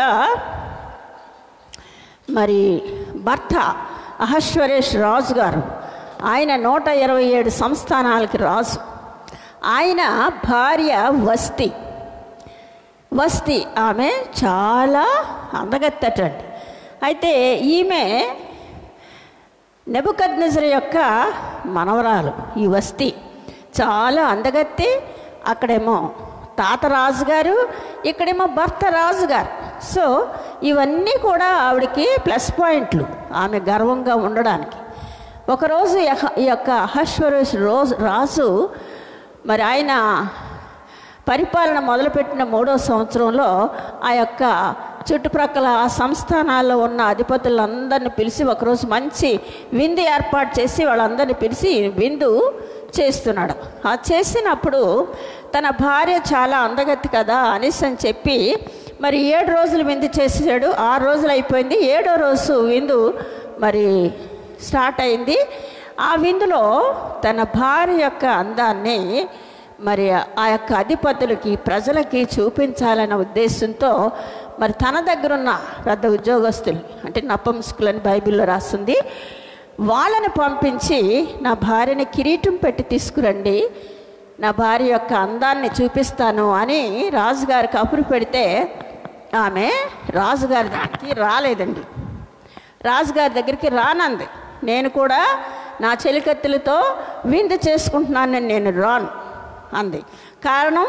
మరి భర్త అహశ్వరేష్ రాజు గారు, ఆయన నూట ఇరవై ఏడు సంస్థానాలకి రాజు. ఆయన భార్య వస్తి వస్తి ఆమె చాలా అందగత్తటండి. అయితే ఈమె నెబుకద్నెజరు యొక్క మనవరాలు. ఈ వస్తి చాలా అందగత్తి. అక్కడేమో తాత రాజుగారు, ఇక్కడేమో భర్త రాజుగారు. సో ఇవన్నీ కూడా ఆవిడకి ప్లస్ పాయింట్లు, ఆమె గర్వంగా ఉండడానికి. ఒకరోజు ఈ యొక్క అహశ్వరోష్ రోజు రాజు మరి ఆయన పరిపాలన మొదలుపెట్టిన మూడో సంవత్సరంలో ఆ యొక్క చుట్టుప్రక్కల ఆ సంస్థానాల్లో ఉన్న అధిపతులందరిని పిలిచి ఒకరోజు మంచి విందు ఏర్పాటు చేసి వాళ్ళందరినీ పిలిచి విందు చేస్తున్నాడు. ఆ చేసినప్పుడు తన భార్య చాలా అందగత్తి కదా అనేసి అని చెప్పి మరి ఏడు రోజులు విందు చేసాడు. ఆరు రోజులు అయిపోయింది, ఏడో రోజు విందు మరి స్టార్ట్ అయింది. ఆ విందులో తన భార్య యొక్క అందాన్ని మరి ఆ యొక్క అధిపతులకి, ప్రజలకి చూపించాలన్న ఉద్దేశంతో మరి తన దగ్గరున్న పెద్ద ఉద్యోగస్తులు అంటే నపుంసకులని బైబిల్లో రాస్తుంది, వాళ్ళని పంపించి నా భార్యని కిరీటం పెట్టి తీసుకురండి, నా భార్య యొక్క అందాన్ని చూపిస్తాను అని రాజుగారి కబురు పెడితే ఆమె రాజుగారి దగ్గరికి రాలేదండి. రాజుగారి దగ్గరికి రానంది. నేను కూడా నా చెలికత్తెలతో విందు చేసుకుంటున్నానని నేను రాను అంది. కారణం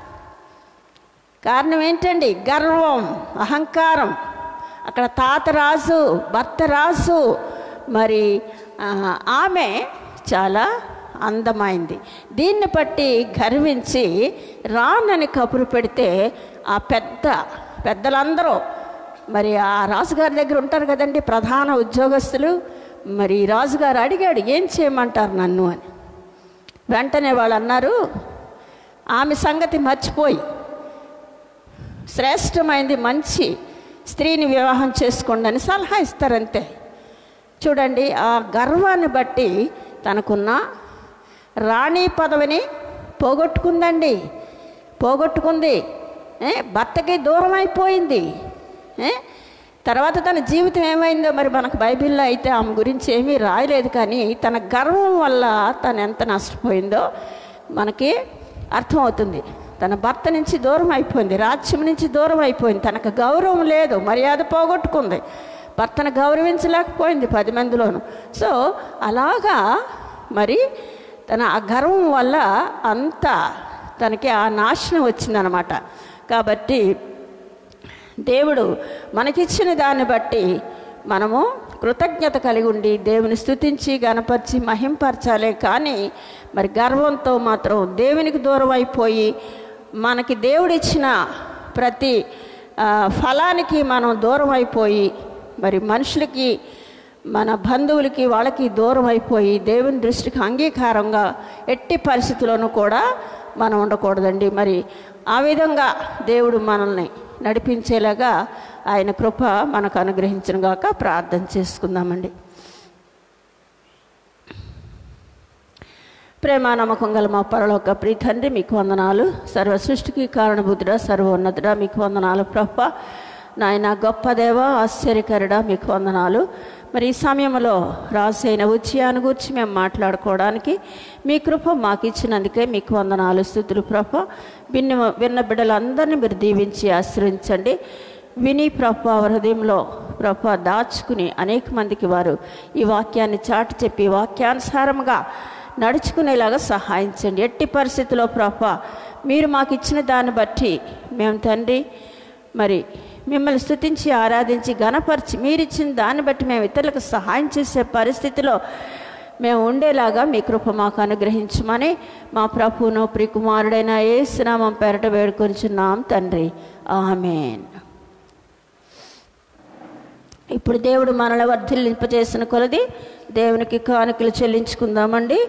కారణం ఏంటండి? గర్వం, అహంకారం. అక్కడ తాత రాజు, భర్త రాజు, మరి ఆమె చాలా అందమైంది. దీన్ని బట్టి గర్వించి రానని కబురు పెడితే ఆ పెద్ద పెద్దలందరూ మరి ఆ రాజుగారి దగ్గర ఉంటారు కదండి ప్రధాన ఉద్యోగస్తులు, మరి రాజుగారు అడిగాడు ఏం చేయమంటారు నన్ను అని. వెంటనే వాళ్ళు అన్నారు, ఆమె సంగతి మర్చిపోయి శ్రేష్టమైంది మంచి స్త్రీని వివాహం చేసుకోండి అని సలహా ఇస్తారంతే. చూడండి, ఆ గర్వాన్ని బట్టి తనకున్న రాణి పదవిని పోగొట్టుకుందండి, పోగొట్టుకుంది. భర్తకి దూరం అయిపోయింది. తర్వాత తన జీవితం ఏమైందో మరి మనకు బైబిల్లో అయితే ఆమె గురించి ఏమీ రాయలేదు, కానీ తన గర్వం వల్ల తను ఎంత నష్టపోయిందో మనకి అర్థమవుతుంది. తన భర్త నుంచి దూరం అయిపోయింది, రాజ్యం నుంచి దూరం అయిపోయింది, తనకు గౌరవం లేదు, మర్యాద పోగొట్టుకుంది, భర్తను గౌరవించలేకపోయింది పది మందిలోనూ. సో అలాగా మరి తన ఆ గర్వం వల్ల అంతా తనకి ఆ నాశనం వచ్చిందనమాట. కాబట్టి దేవుడు మనకిచ్చిన దాన్ని బట్టి మనము కృతజ్ఞత కలిగి ఉండి దేవుని స్తుతించి గణపరిచి మహింపరచాలే, కానీ మరి గర్వంతో మాత్రం దేవునికి దూరం అయిపోయి మనకి దేవుడిచ్చిన ప్రతి ఫలానికి మనం దూరం అయిపోయి మరి మనుషులకి మన బంధువులకి వాళ్ళకి దూరం అయిపోయి దేవుని దృష్టికి అంగీకారంగా ఎట్టి పరిస్థితుల్లోనూ కూడా మనం ఉండకూడదండి. మరి ఆ విధంగా దేవుడు మనల్ని నడిపించేలాగా ఆయన కృప మనకు అనుగ్రహించును గాక. ప్రార్థన చేసుకుందామండి. ప్రేమ నమ్మకం గల మా పరలోక ప్రియ తండ్రి, మీకు వందనాలు. సర్వ సృష్టికి కారణభూతుడా, సర్వోన్నతుడా, మీకు వందనాలు ప్రభా. నాయన గొప్ప దేవ, ఆశ్చర్యకరుడా, మీకు వందనాలు. మరి ఈ సమయంలో రాసైన ఉచ్యాన్ని గురించి మేము మాట్లాడుకోవడానికి మీ కృప మాకు ఇచ్చినందుకే మీకు వందనాలు, స్తుతులు ప్రభా. విన్న విన్న బిడ్డలందరినీ మీరు దీవించి ఆశ్రయించండి. విని ప్రభా హృదయంలో ప్రభా దాచుకుని అనేక మందికి వారు ఈ వాక్యాన్ని చాటి చెప్పి వాక్యానుసారంగా నడుచుకునేలాగా సహాయించండి. ఎట్టి పరిస్థితుల్లో ప్రభా మీరు మాకు ఇచ్చిన దాన్ని బట్టి మేము తండ్రి మరి మిమ్మల్ని స్తుతించి ఆరాధించి గణపరిచి మీరిచ్చిన దాన్ని బట్టి మేము ఇతరులకు సహాయం చేసే పరిస్థితిలో మేము ఉండేలాగా మీ కృప మాకు అనుగ్రహించమని మా ప్రభువును ప్రియకుమారుడైన యేసు నామం పేరట వేడుకొంచున్నాం తండ్రి, ఆమేన్. ఇప్పుడు దేవుడు మనల్ని వర్ధిల్లింపజేసిన కొలది దేవునికి కానుకలు చెల్లించుకుందామండి.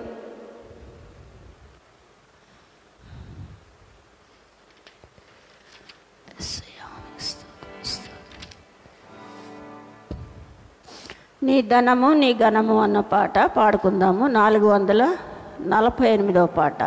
నీ ధనము నీ ఘనము అన్న పాట పాడుకుందాము. నాలుగు వందల నలభై ఎనిమిదవ పాట.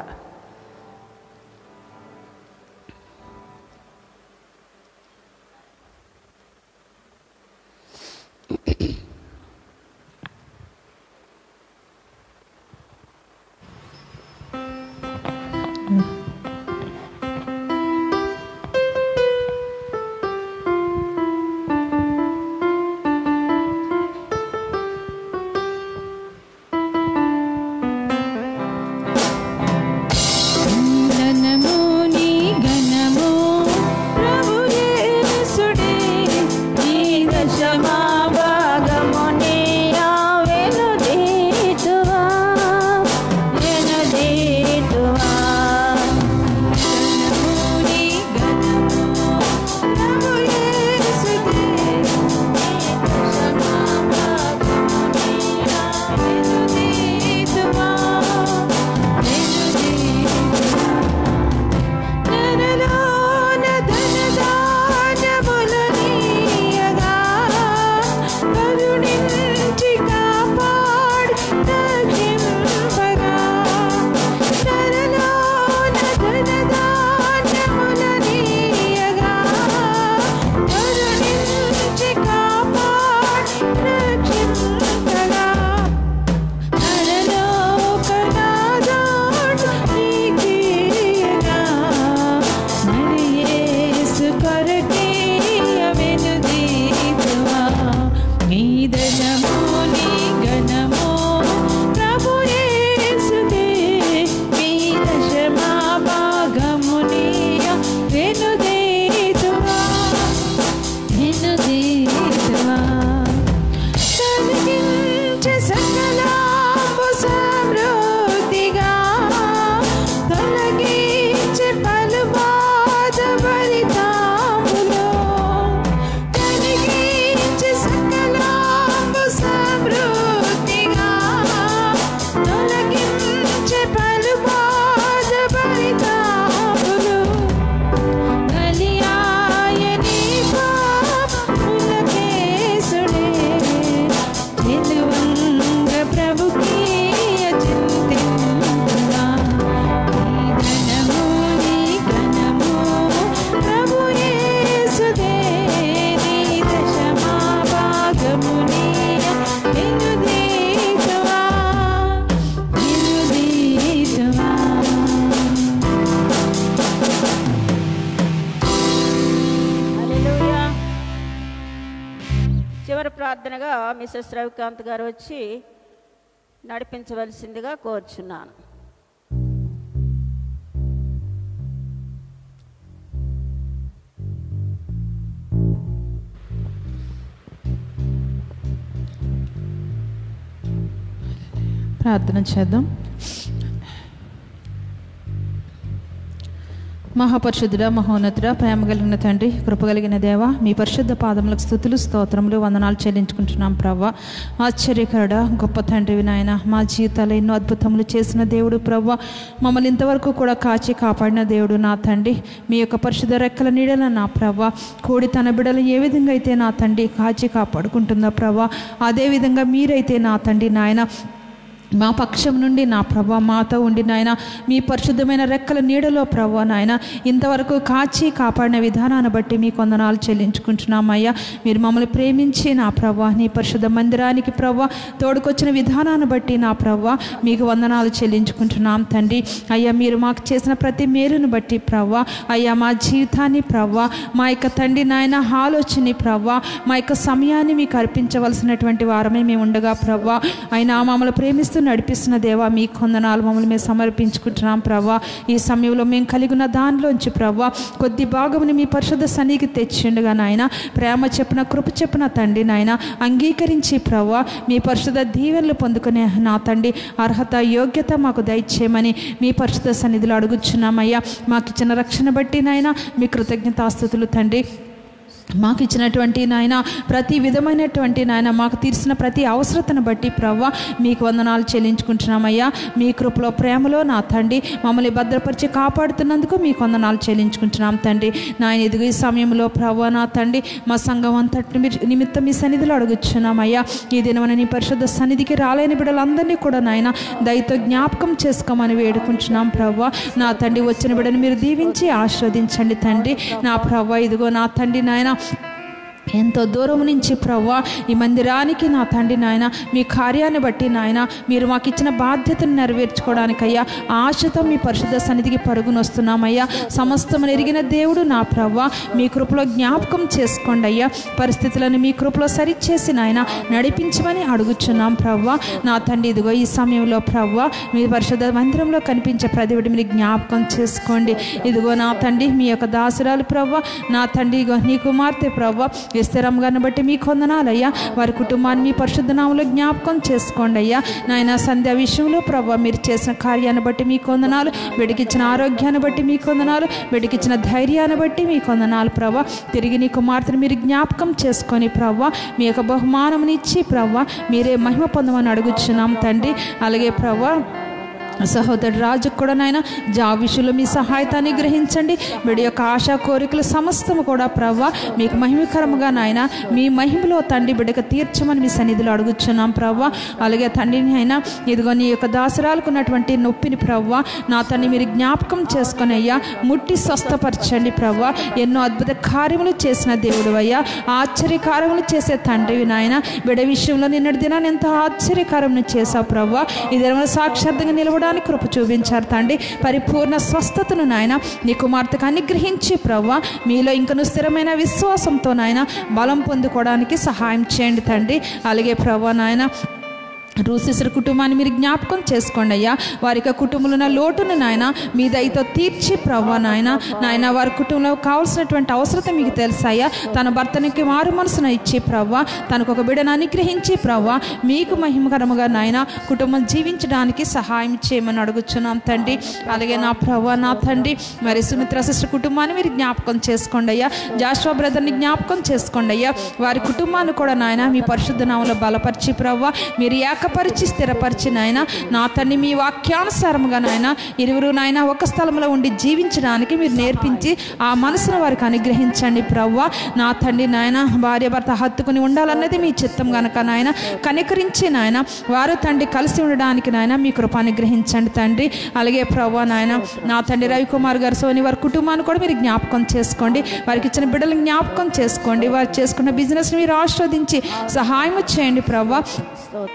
ప్రార్థనగా మిసెస్ రవికాంత్ గారు వచ్చి నడిపించవలసిందిగా కోరుచున్నాను. ప్రార్థన చేద్దాం. మహాపరిశుద్ధుడ, మహోన్నతుడ, ప్రేమ కలిగిన తండ్రి, కృపగలిగిన దేవ, మీ పరిశుద్ధ పాదములకు స్తుతులు, స్తోత్రములు, వందనాలు చెల్లించుకుంటున్నాం ప్రవ్వ. ఆశ్చర్యకరుడ, గొప్ప తండ్రివి నాయన, మా జీవితాలు ఎన్నో అద్భుతములు చేసిన దేవుడు ప్రవ్వ. మమ్మల్ని ఇంతవరకు కూడా కాచి కాపాడిన దేవుడు నా తండ్రి. మీ యొక్క పరిశుద్ధ రెక్కల నీడల నా ప్రవ్వ, కోడి తన బిడలు ఏ విధంగా అయితే నా తండ్రి కాచి కాపాడుకుంటుందో ప్రవ్వ, అదేవిధంగా మీరైతే నా తండ్రి నాయన మా పక్షం నుండి నా ప్రభా మాతో ఉండి నాయన మీ పరిశుద్ధమైన రెక్కల నీడలో ప్రభా నాయన ఇంతవరకు కాచి కాపాడిన విధానాన్ని బట్టి మీ వందనాలు చెల్లించుకుంటున్నామయ్యా. మీరు మమ్మల్ని ప్రేమించి నా ప్రభా నీ పరిశుద్ధ మందిరానికి ప్రభా తోడుకొచ్చిన విధానాన్ని బట్టి నా ప్రభా మీకు వందనాలు చెల్లించుకుంటున్నాం తండ్రి. అయ్యా మీరు మాకు చేసిన ప్రతి మేలును బట్టి ప్రభా అయ్యా మా జీవితాన్ని ప్రభా మా యొక్క తండ్రి నాయన ఆలోచనని ప్రభా మా యొక్క సమయాన్ని మీకు అర్పించవలసినటువంటి వారమే మేము ఉండగా ప్రభా అయినా మమ్మల్ని ప్రేమిస్తూ నడిపిస్తున్న దేవా మీ కొందనాలు మమ్మల్ని మేము సమర్పించుకుంటున్నాం ప్రభా. ఈ సమయంలో మేము కలిగి ఉన్న దానిలోంచి ప్రభా కొద్ది భాగముని మీ పరిశుద్ధ సన్నిధికి తెచ్చిండుగా నాయన ప్రేమ చెప్పిన కృప చెప్పిన తండ్రి నాయన అంగీకరించి ప్రభా మీ పరిశుద్ధ దీవెనలు పొందుకునే నా తండ్రి అర్హత యోగ్యత మాకు దయచేయమని మీ పరిశుద్ధ సన్నిధిలో అడుగుచున్నామయ్యా. మాకు ఇచ్చిన రక్షణ బట్టి నాయన మీ కృతజ్ఞతాస్తుతులు తండ్రి. మాకు ఇచ్చినటువంటి నాయన ప్రతి విధమైనటువంటి నాయన మాకు తీర్చిన ప్రతి అవసరతను బట్టి ప్రవ్వ మీకు వందనాలు చెల్లించుకుంటున్నామయ్యా. మీ కృపలో ప్రేమలో నా తండ్రి మమ్మల్ని భద్రపరిచి కాపాడుతున్నందుకు మీకు వందనాలు చెల్లించుకుంటున్నాం తండ్రి. నాయన ఎదుగు ఈ సమయంలో ప్రవ్వ నా తండ్రి మా సంఘం అంతటి నిమిత్తం మీ సన్నిధిలో అడుగుచున్నామయ్యా. ఈ దినమని నీ పరిశుద్ధ సన్నిధికి రాలేని బిడ్డలందరినీ కూడా నాయన దయతో జ్ఞాపకం చేసుకోమని వేడుకుంటున్నాం ప్రవ్వ. నా తండ్రి వచ్చిన బిడ్డను మీరు దీవించి ఆశీర్వదించండి తండ్రి. నా ప్రవ్వ ఇదిగో నా తండ్రి నాయన ఎంతో దూరం నుంచి ప్రవ్వా ఈ మందిరానికి నా తండ్రి నాయన మీ కార్యాన్ని బట్టి నాయన మీరు మాకు ఇచ్చిన బాధ్యతను నెరవేర్చుకోవడానికయ్యా ఆశతో మీ పరిశుద్ధ సన్నిధికి పరుగునొస్తున్నామయ్యా. సమస్తము ఎరిగిన దేవుడు నా ప్రవ్వా మీ కృపలో జ్ఞాపకం చేసుకోండి అయ్యా. పరిస్థితులను మీ కృపలో సరిచేసి నాయన నడిపించమని అడుగుచున్నాం ప్రవ్వా. నా తండ్రి ఇదిగో ఈ సమయంలో ప్రవ్వా మీ పరిశుద్ధ మందిరంలో కనిపించే ప్రతివిడి మీరు జ్ఞాపకం చేసుకోండి. ఇదిగో నా తండ్రి మీ యొక్క దాసురాలు ప్రవ్వా నా తండ్రి ఇగో నీ కుమార్తె ప్రవ్వా ఎస్తేరమ్మ గారిని బట్టి మీకు వందనాలయ్యా. వారి కుటుంబాన్ని మీ పరిశుద్ధ నామములో జ్ఞాపకం చేసుకోండి అయ్యా. నాయన సంధ్య విషయంలో ప్రభావ మీరు చేసిన కార్యాన్ని బట్టి మీకు వందనాలు. బిడ్డకిచ్చిన ఆరోగ్యాన్ని బట్టి మీకు వందనాలు. బిడ్డకిచ్చిన ధైర్యాన్ని బట్టి మీకు వందనాలు ప్రభా. తిరిగి నీ కుమార్తెను మీరు జ్ఞాపకం చేసుకొని ప్రభా మీ యొక్క బహుమానం ఇచ్చి ప్రభా మీరే మహిమ పొందమని అడుగుచున్నాం తండ్రి. అలాగే ప్రభా సహోదరు రాజుకు కూడా నాయన జాబ్ విషయంలో మీ సహాయతాన్ని గ్రహించండి. వీడి యొక్క ఆశా కోరికలు సమస్తము కూడా ప్రవ్వ మీకు మహిమకరముగా నాయన మీ మహిమలో తండ్రి బిడ్డకు తీర్చమని మీ సన్నిధిలో అడుగుచున్నాం ప్రవ్వ. అలాగే తండ్రిని అయినా ఇదిగో నీ యొక్క దాసరాలకు ఉన్నటువంటి నొప్పిని ప్రవ్వ నా తండ్రి మీరు జ్ఞాపకం చేసుకొని అయ్యా ముట్టి స్వస్థపరచండి ప్రవ్వ. ఎన్నో అద్భుత కార్యములు చేసిన దేవుడు అయ్యా, ఆశ్చర్యకార్యములు చేసే తండ్రివి నాయన. బిడ్డ విషయంలో నిన్నటి దినాన్ని ఎంత ఆశ్చర్యకార్యములు చేసావు ప్రవ్వ. ఈ దిన సాక్షాత్తంగా నిలవడానికి కృప చూపించారు తండ్రి. పరిపూర్ణ స్వస్థతను నాయన నీ కుమార్తెకు అనుగ్రహించి ప్రవ్వ మీలో ఇంకను స్థిరమైన విశ్వాసంతో నాయన బలం పొందుకోవడానికి సహాయం చేయండి తండ్రి. అలాగే ప్రవ్వ నాయన రూసిసర్ కుటుంబాన్ని మీరు జ్ఞాపకం చేసుకోండి అయ్యా. వారికి కుటుంబంలో ఉన్న లోటును నాయన మీ దయతో తీర్చి ప్రవ్వ నాయన నాయన వారి కుటుంబంలో కావాల్సినటువంటి అవసరత మీకు తెలుసాయ్యా. తన భర్తనికి మారు మనసును ఇచ్చి ప్రవ్వ తనకు ఒక బిడ్డను అనుగ్రహించి ప్రవ్వ మీకు మహిమకరముగా నాయన కుటుంబం జీవించడానికి సహాయం చేయమని అడుగుచున్నాం తండ్రి. అలాగే నా ప్రవ్వ నా తండ్రి మరి సుమిత్ర సిస్టర్ కుటుంబాన్ని మీరు జ్ఞాపకం చేసుకోండి అయ్యా. జాషువా బ్రదర్ని జ్ఞాపకం చేసుకోండి అయ్యా. వారి కుటుంబాన్ని కూడా నాయన మీ పరిశుద్ధ నామములో బలపరిచి ప్రవ్వ మీరు ఏకపరిచి స్థిరపరిచి నాయన నా తండ్రి మీ వాక్యానుసారముగా నాయన ఇరువురు నాయన ఒక స్థలంలో ఉండి జీవించడానికి మీరు నేర్పించి ఆ మనసును వారికి అనుగ్రహించండి ప్రవ్వ. నా తండ్రి నాయన భార్య భర్త హత్తుకుని ఉండాలన్నది మీ చిత్తం గనక నాయన కనికరించి నాయన వారు తండ్రి కలిసి ఉండడానికి నాయన మీ కృప అనుగ్రహించండి తండ్రి. అలాగే ప్రవ్వ నాయన నా తండ్రి రవికుమార్ గారు సోని వారి కుటుంబాన్ని కూడా మీరు జ్ఞాపకం చేసుకోండి. వారికి ఇచ్చిన బిడ్డలు జ్ఞాపకం చేసుకోండి. వారు చేసుకున్న బిజినెస్ని మీరు ఆస్వాదించి సహాయం చేయండి ప్రవ్వ. కుటుంబ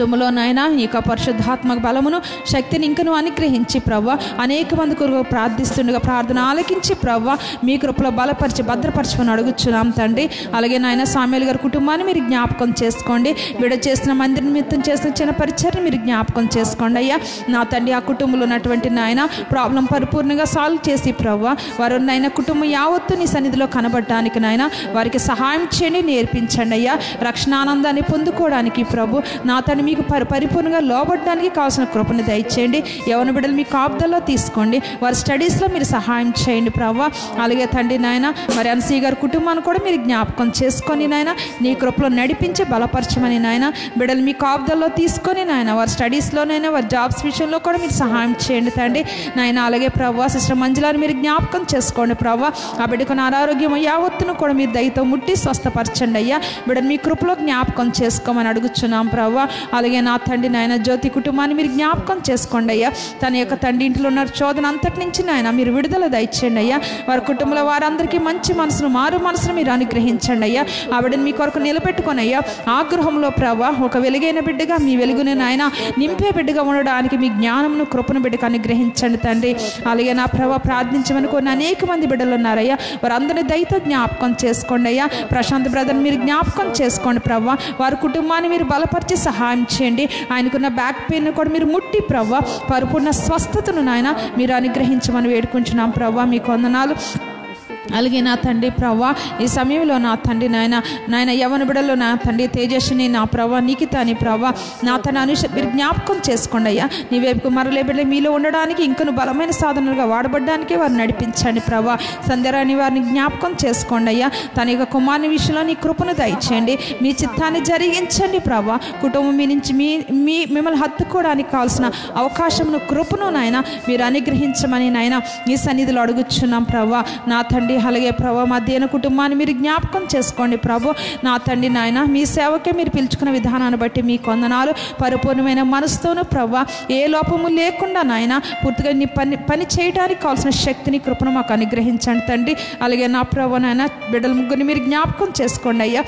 కుటుంబంలో నాయన ఈ యొక్క పరిశుద్ధాత్మక బలమును శక్తిని ఇంకను అనుగ్రహించి ప్రవ్వ అనేక మంది కొరకు ప్రార్థిస్తుండగా ప్రార్థన ఆలకించి ప్రవ్వ మీ కృపలో బలపరిచి భద్రపరచమని అడుగుచున్నాం తండ్రి. అలాగే నాయన సామ్యుల్ గారి కుటుంబాన్ని మీరు జ్ఞాపకం చేసుకోండి. విడ చేసిన మందిర నిమిత్తం చేసిన చిన్న పరిచర్ని మీరు జ్ఞాపకం చేసుకోండి అయ్యా. నా తండ్రి ఆ కుటుంబంలో ఉన్నటువంటి నాయన ప్రాబ్లం పరిపూర్ణంగా సాల్వ్ చేసి ప్రవ్వ వారు నాయన కుటుంబం యావత్తు నీ సన్నిధిలో కనబడటానికి నాయన వారికి సహాయం చేయండి, నేర్పించండి అయ్యా. రక్షణ ఆనందాన్ని పొందుకోవడానికి ప్రభు నా తండ్రి మీకు పరి పరిపూర్ణంగా లోబడడానికి కావాల్సిన కృపను దయచేయండి. యవన బిడ్డలు మీ కాపుదల్లో తీసుకోండి, వారి స్టడీస్లో మీరు సహాయం చేయండి ప్రభు. అలాగే తండ్రి నాయన మరి అన్సీ గారి కుటుంబాన్ని కూడా మీరు జ్ఞాపకం చేసుకొని నాయన నీ కృపలో నడిపించి బలపరచమని నాయన బిడ్డలు మీ కాపుదల్లో తీసుకొని నాయన వారి స్టడీస్లోనైనా వారి జాబ్స్ విషయంలో కూడా మీరు సహాయం చేయండి తండ్రి నాయన. అలాగే ప్రభు సిస్టర్ మంజులాని మీరు జ్ఞాపకం చేసుకోండి ప్రభు. ఆ బిడ్డకు అనారోగ్యం యావత్తును కూడా మీరు దయతో ముట్టి స్వస్థపరచండి అయ్యా. బిడ్డను మీ కృపలో జ్ఞాపకం చేసుకోమని అడుగుచున్నాం ప్రభు. అలాగే నా తండ్రి నాయన జ్యోతి కుటుంబాన్ని మీరు జ్ఞాపకం చేసుకోండి అయ్యా. తన యొక్క తండ్రి ఇంట్లో ఉన్న చోదన అంతటి నుంచి నాయన మీరు విడుదల దయచేయండి అయ్యా. వారి కుటుంబంలో వారందరికీ మంచి మనసును మారు మనసును మీరు అనుగ్రహించండి అయ్యా. ఆ బిడ్డను మీ కొరకు నిలబెట్టుకొని అయ్యా ఆ గృహంలో ప్రభు ఒక వెలుగైన బిడ్డగా మీ వెలుగుని నాయన నింపే బిడ్డగా ఉండడానికి మీ జ్ఞానమును కృపను బిడ్డకు అనుగ్రహించండి తండ్రి. అలాగే నా ప్రభు ప్రార్థించమని కొన్ని అనేక మంది బిడ్డలు ఉన్నారయ్యా. వారందరినీ దయతో జ్ఞాపకం చేసుకోండి అయ్యా. ప్రశాంత్ బ్రదర్ మీరు జ్ఞాపకం చేసుకోండి ప్రభు. వారి కుటుంబాన్ని మీరు బలపరిచి సహాయం చేయండి. ఆయనకున్న బ్యాక్ పెయిన్ కూడా మీరు ముట్టి ప్రభు పరిపూర్ణ స్వస్థతను నాయన మీరు అనుగ్రహించమని వేడుకుంటున్నాం ప్రభు. మీకు వందనాలు. అలాగే నా తండ్రి ప్రవ్వ ఈ సమయంలో నా తండ్రి నాయన నాయన యవన బిడ్డలో నా తండ్రి తేజస్సుని నా ప్రవ్వ నిఖితాని ప్రవ్వ నా తన అనుష మీరు జ్ఞాపకం చేసుకోండి అయ్యా. నీ వైపుకు మరలే బిడ్డ మీలో ఉండడానికి ఇంకను బలమైన సాధనలుగా వాడబడ్డానికి వారిని నడిపించండి ప్రవ్వ. సంధ్యరాని వారిని జ్ఞాపకం చేసుకోండి అయ్యా. తన యొక్క కుమారుని విషయంలో నీ కృపను దయచేయండి, మీ చిత్తాన్ని జరిగించండి ప్రవ్వ. కుటుంబం మీ నుంచి మీ మీ మిమ్మల్ని హత్తుకోవడానికి కావాల్సిన అవకాశమును కృపను నాయన మీరు అనుగ్రహించమని నాయన ఈ సన్నిధిలో అడుగుచున్నాం ప్రవ్వ. నా తండ్రి అలాగే ప్రభు మధ్యాహ్న కుటుంబాన్ని మీరు జ్ఞాపకం చేసుకోండి ప్రభు. నా తండ్రి నాయన మీ సేవకే మీరు పిలుచుకున్న విధానాన్ని బట్టి మీ కొందనాలు పరిపూర్ణమైన మనసుతోనూ ప్రభు ఏ లోపము లేకుండా నాయన పూర్తిగా నీ పని పని చేయడానికి కావాల్సిన శక్తిని కృపను మాకు అనుగ్రహించండి తండ్రి. అలాగే నా ప్రభు నాయన బిడ్డల ముగ్గురిని మీరు జ్ఞాపకం చేసుకోండి అయ్యా.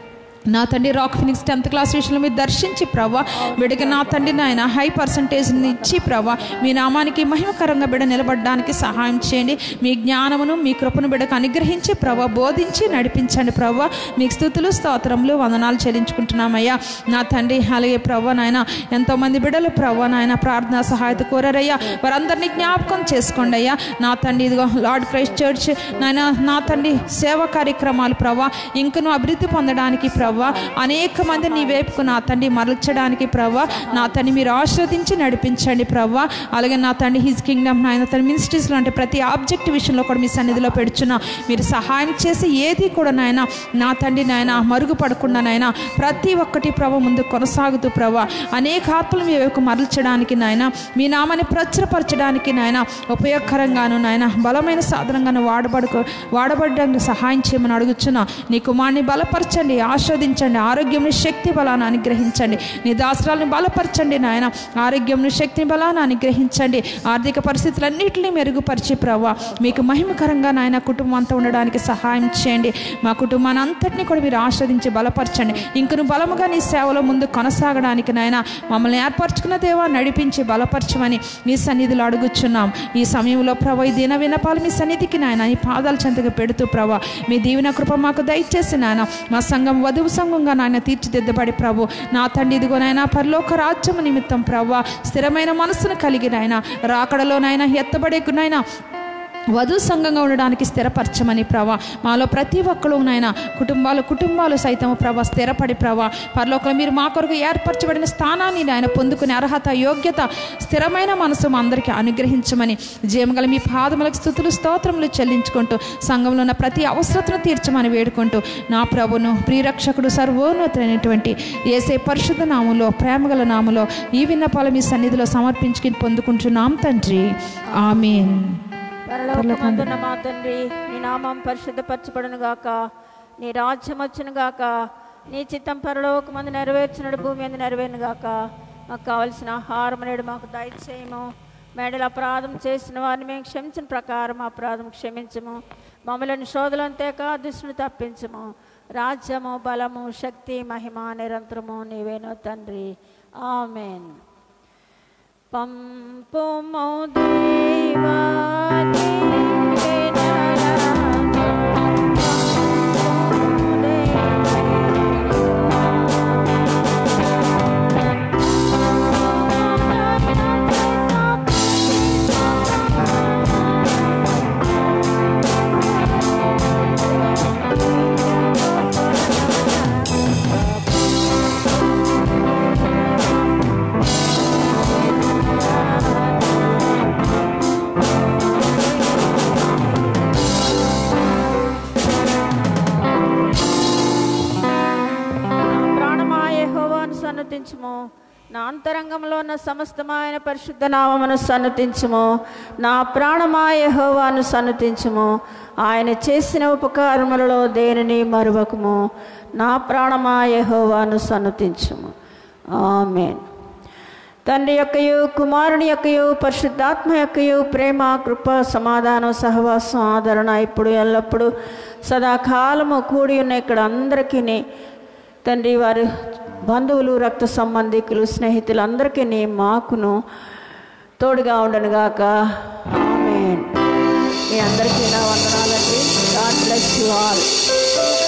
నా తండ్రి రాక్ ఫినిక్స్ టెన్త్ క్లాస్ విషయంలో మీరు దర్శించి ప్రభా బిడ్డకి నా తండ్రి నాయన హై పర్సంటేజ్ని ఇచ్చి ప్రభా మీ నామానికి మహిమకరంగా బిడ్డ నిలబడడానికి సహాయం చేయండి. మీ జ్ఞానమును మీ కృపను బిడ్డకు అనుగ్రహించి ప్రభా బోధించి నడిపించండి ప్రభా. మీకు స్తుతులు స్తోత్రములు వందనాలు చెల్లించుకుంటున్నామయ్యా నా తండ్రి. అలాగే ప్రభా నాయన ఎంతోమంది బిడ్డలు ప్రభా నాయన ప్రార్థనా సహాయత కోరారయ్యా. వారందరినీ జ్ఞాపకం చేసుకోండి అయ్యా నా తండ్రి. ఇదిగో లార్డ్ క్రైస్ట్ చర్చ్ నాయన నా తండ్రి సేవా కార్యక్రమాలు ప్రభా ఇంకను అభివృద్ధి పొందడానికి ప్రభా అనేక మంది నీ వైపుకు నా తండ్రి మరల్చడానికి ప్రభా నా తండ్రి మీరు ఆశీర్వదించి నడిపించండి ప్రభా. అలాగే నా తండ్రి హిజ్ కింగ్డమ్ నాయన తన మినిస్ట్రీస్లో అంటే ప్రతి ఆబ్జెక్ట్ విషయంలో కూడా మీ సన్నిధిలో పెడుచున్నా మీరు సహాయం చేసి ఏది కూడా నాయన నా తండ్రి నాయన మరుగుపడకుండా నాయన ప్రతి ఒక్కటి ప్రభా ముందు కొనసాగుతూ ప్రభా అనేక ఆత్మలు మీ వైపు మరల్చడానికి నాయన మీ నామాన్ని ప్రచురపరచడానికి నాయన ఉపయోగకరంగాను నాయన బలమైన సాధనంగాను వాడబడుకో వాడబడడానికి సహాయం చేయమని అడుగుచున్నా. నీ కుమారుని బలపరచండి, ఆశీర్వదించండి, ఆరోగ్యంని శక్తి బలాన్ని అనుగ్రహించండి. నీ దాసరాలను బలపరచండి నాయన, ఆరోగ్యంను శక్తిని బలాన్ని అనుగ్రహించండి. ఆర్థిక పరిస్థితులన్నింటినీ మెరుగుపరిచి ప్రభా మీకు మహిమకరంగా నాయన కుటుంబం అంతా ఉండడానికి సహాయం చేయండి. మా కుటుంబాన్ని అంతటినీ కూడా మీరు ఆస్వాదించి బలపరచండి. ఇంకను బలముగా నీ సేవలో ముందు కొనసాగడానికి నాయన మమ్మల్ని ఏర్పరచుకున్న దేవా నడిపించి బలపరచమని నీ సన్నిధిలో అడుగుచున్నాం. ఈ సమయంలో ప్రభా ఈ దిన వినపాలు మీ సన్నిధికి నాయన ఈ పాదాల చెంతకు పెడుతూ ప్రభా మీ దీవెన కృప మాకు దయచేసి నాయన మా సంఘం వధువు సంఘంగా నాయన తీర్చిదిద్దబడి ప్రభు నా తండ్రి ఇదిగో నాయన పరలోక రాజ్యము నిమిత్తం ప్రభా స్థిరమైన మనసును కలిగి నాయన రాకడలో నాయన ఎత్తబడే నాయన వధు సంఘంగా ఉండడానికి స్థిరపరచమని ప్రభా మాలో ప్రతి ఒక్కరు నాయన కుటుంబాలు కుటుంబాలు సైతం ప్రభా స్థిరపడి ప్రభా పరలోకంలో మీరు మా కొరకు ఏర్పరచబడిన స్థానాన్ని నాయన పొందుకునే అర్హత యోగ్యత స్థిరమైన మనసు మా అందరికీ అనుగ్రహించమని జీవగల మీ పాదములకు స్తుతులు స్తోత్రములు చెల్లించుకుంటూ సంఘంలో ఉన్న ప్రతి అవసరతను తీర్చమని వేడుకుంటూ నా ప్రభును ప్రియరక్షకుడు సర్వోన్నతమైనటువంటి యేసే పరిశుద్ధ నామములో ప్రేమగల నామములో ఈ విన్నపాలు మీ సన్నిధిలో సమర్పించుకుని పొందుకుంటున్నాం తండ్రి. ఆమేన్. పరలోకమందున్న మా తండ్రి నీ నామం పరిశుద్ధపరచబడును గాక, నీ రాజ్యం వచ్చును గాక, నీ చిత్తం పరలోకమందు నెరవేర్చినడు భూమి మీద నెరవేరును గాక. మాకు కావలసిన ఆహారం నేడు మాకు దయచేయము. మేడలు అపరాధం చేసిన వారిని మేము క్షమించిన ప్రకారం అపరాధం క్షమించము. మమ్మల్ని శోధులను తేక దుష్టుని తప్పించము. రాజ్యము, బలము, శక్తి, మహిమ నిరంతరము నీవేనో తండ్రి. ఆమేన్. పంపుము దేవా సన్నతించుము. నా అంతరంగంలో ఉన్న సమస్తమైన పరిశుద్ధ నామమును సన్నతించుము. నా ప్రాణమా యెహోవాను సన్నతించుము. ఆయన చేసిన ఉపకారములలో దేనిని మరువకుము. నా ప్రాణమా యెహోవాను సన్నతించుము. ఆమేన్. తండ్రి యొక్కయు, కుమారుని యొక్కయు, పరిశుద్ధాత్మ యొక్కయు ప్రేమ, కృప, సమాధానం, సహవాసం, ఆదరణ ఇప్పుడు ఎల్లప్పుడూ సదాకాలము కూడి ఉన్న ఇక్కడ అందరికీ తండ్రి, వారి బంధువులు, రక్త సంబంధికులు, స్నేహితులు అందరికీ మాకును తోడుగా ఉండనుగాక. ఆమేన్. మీ అందరికీ నా వందనాలండి. God bless you all.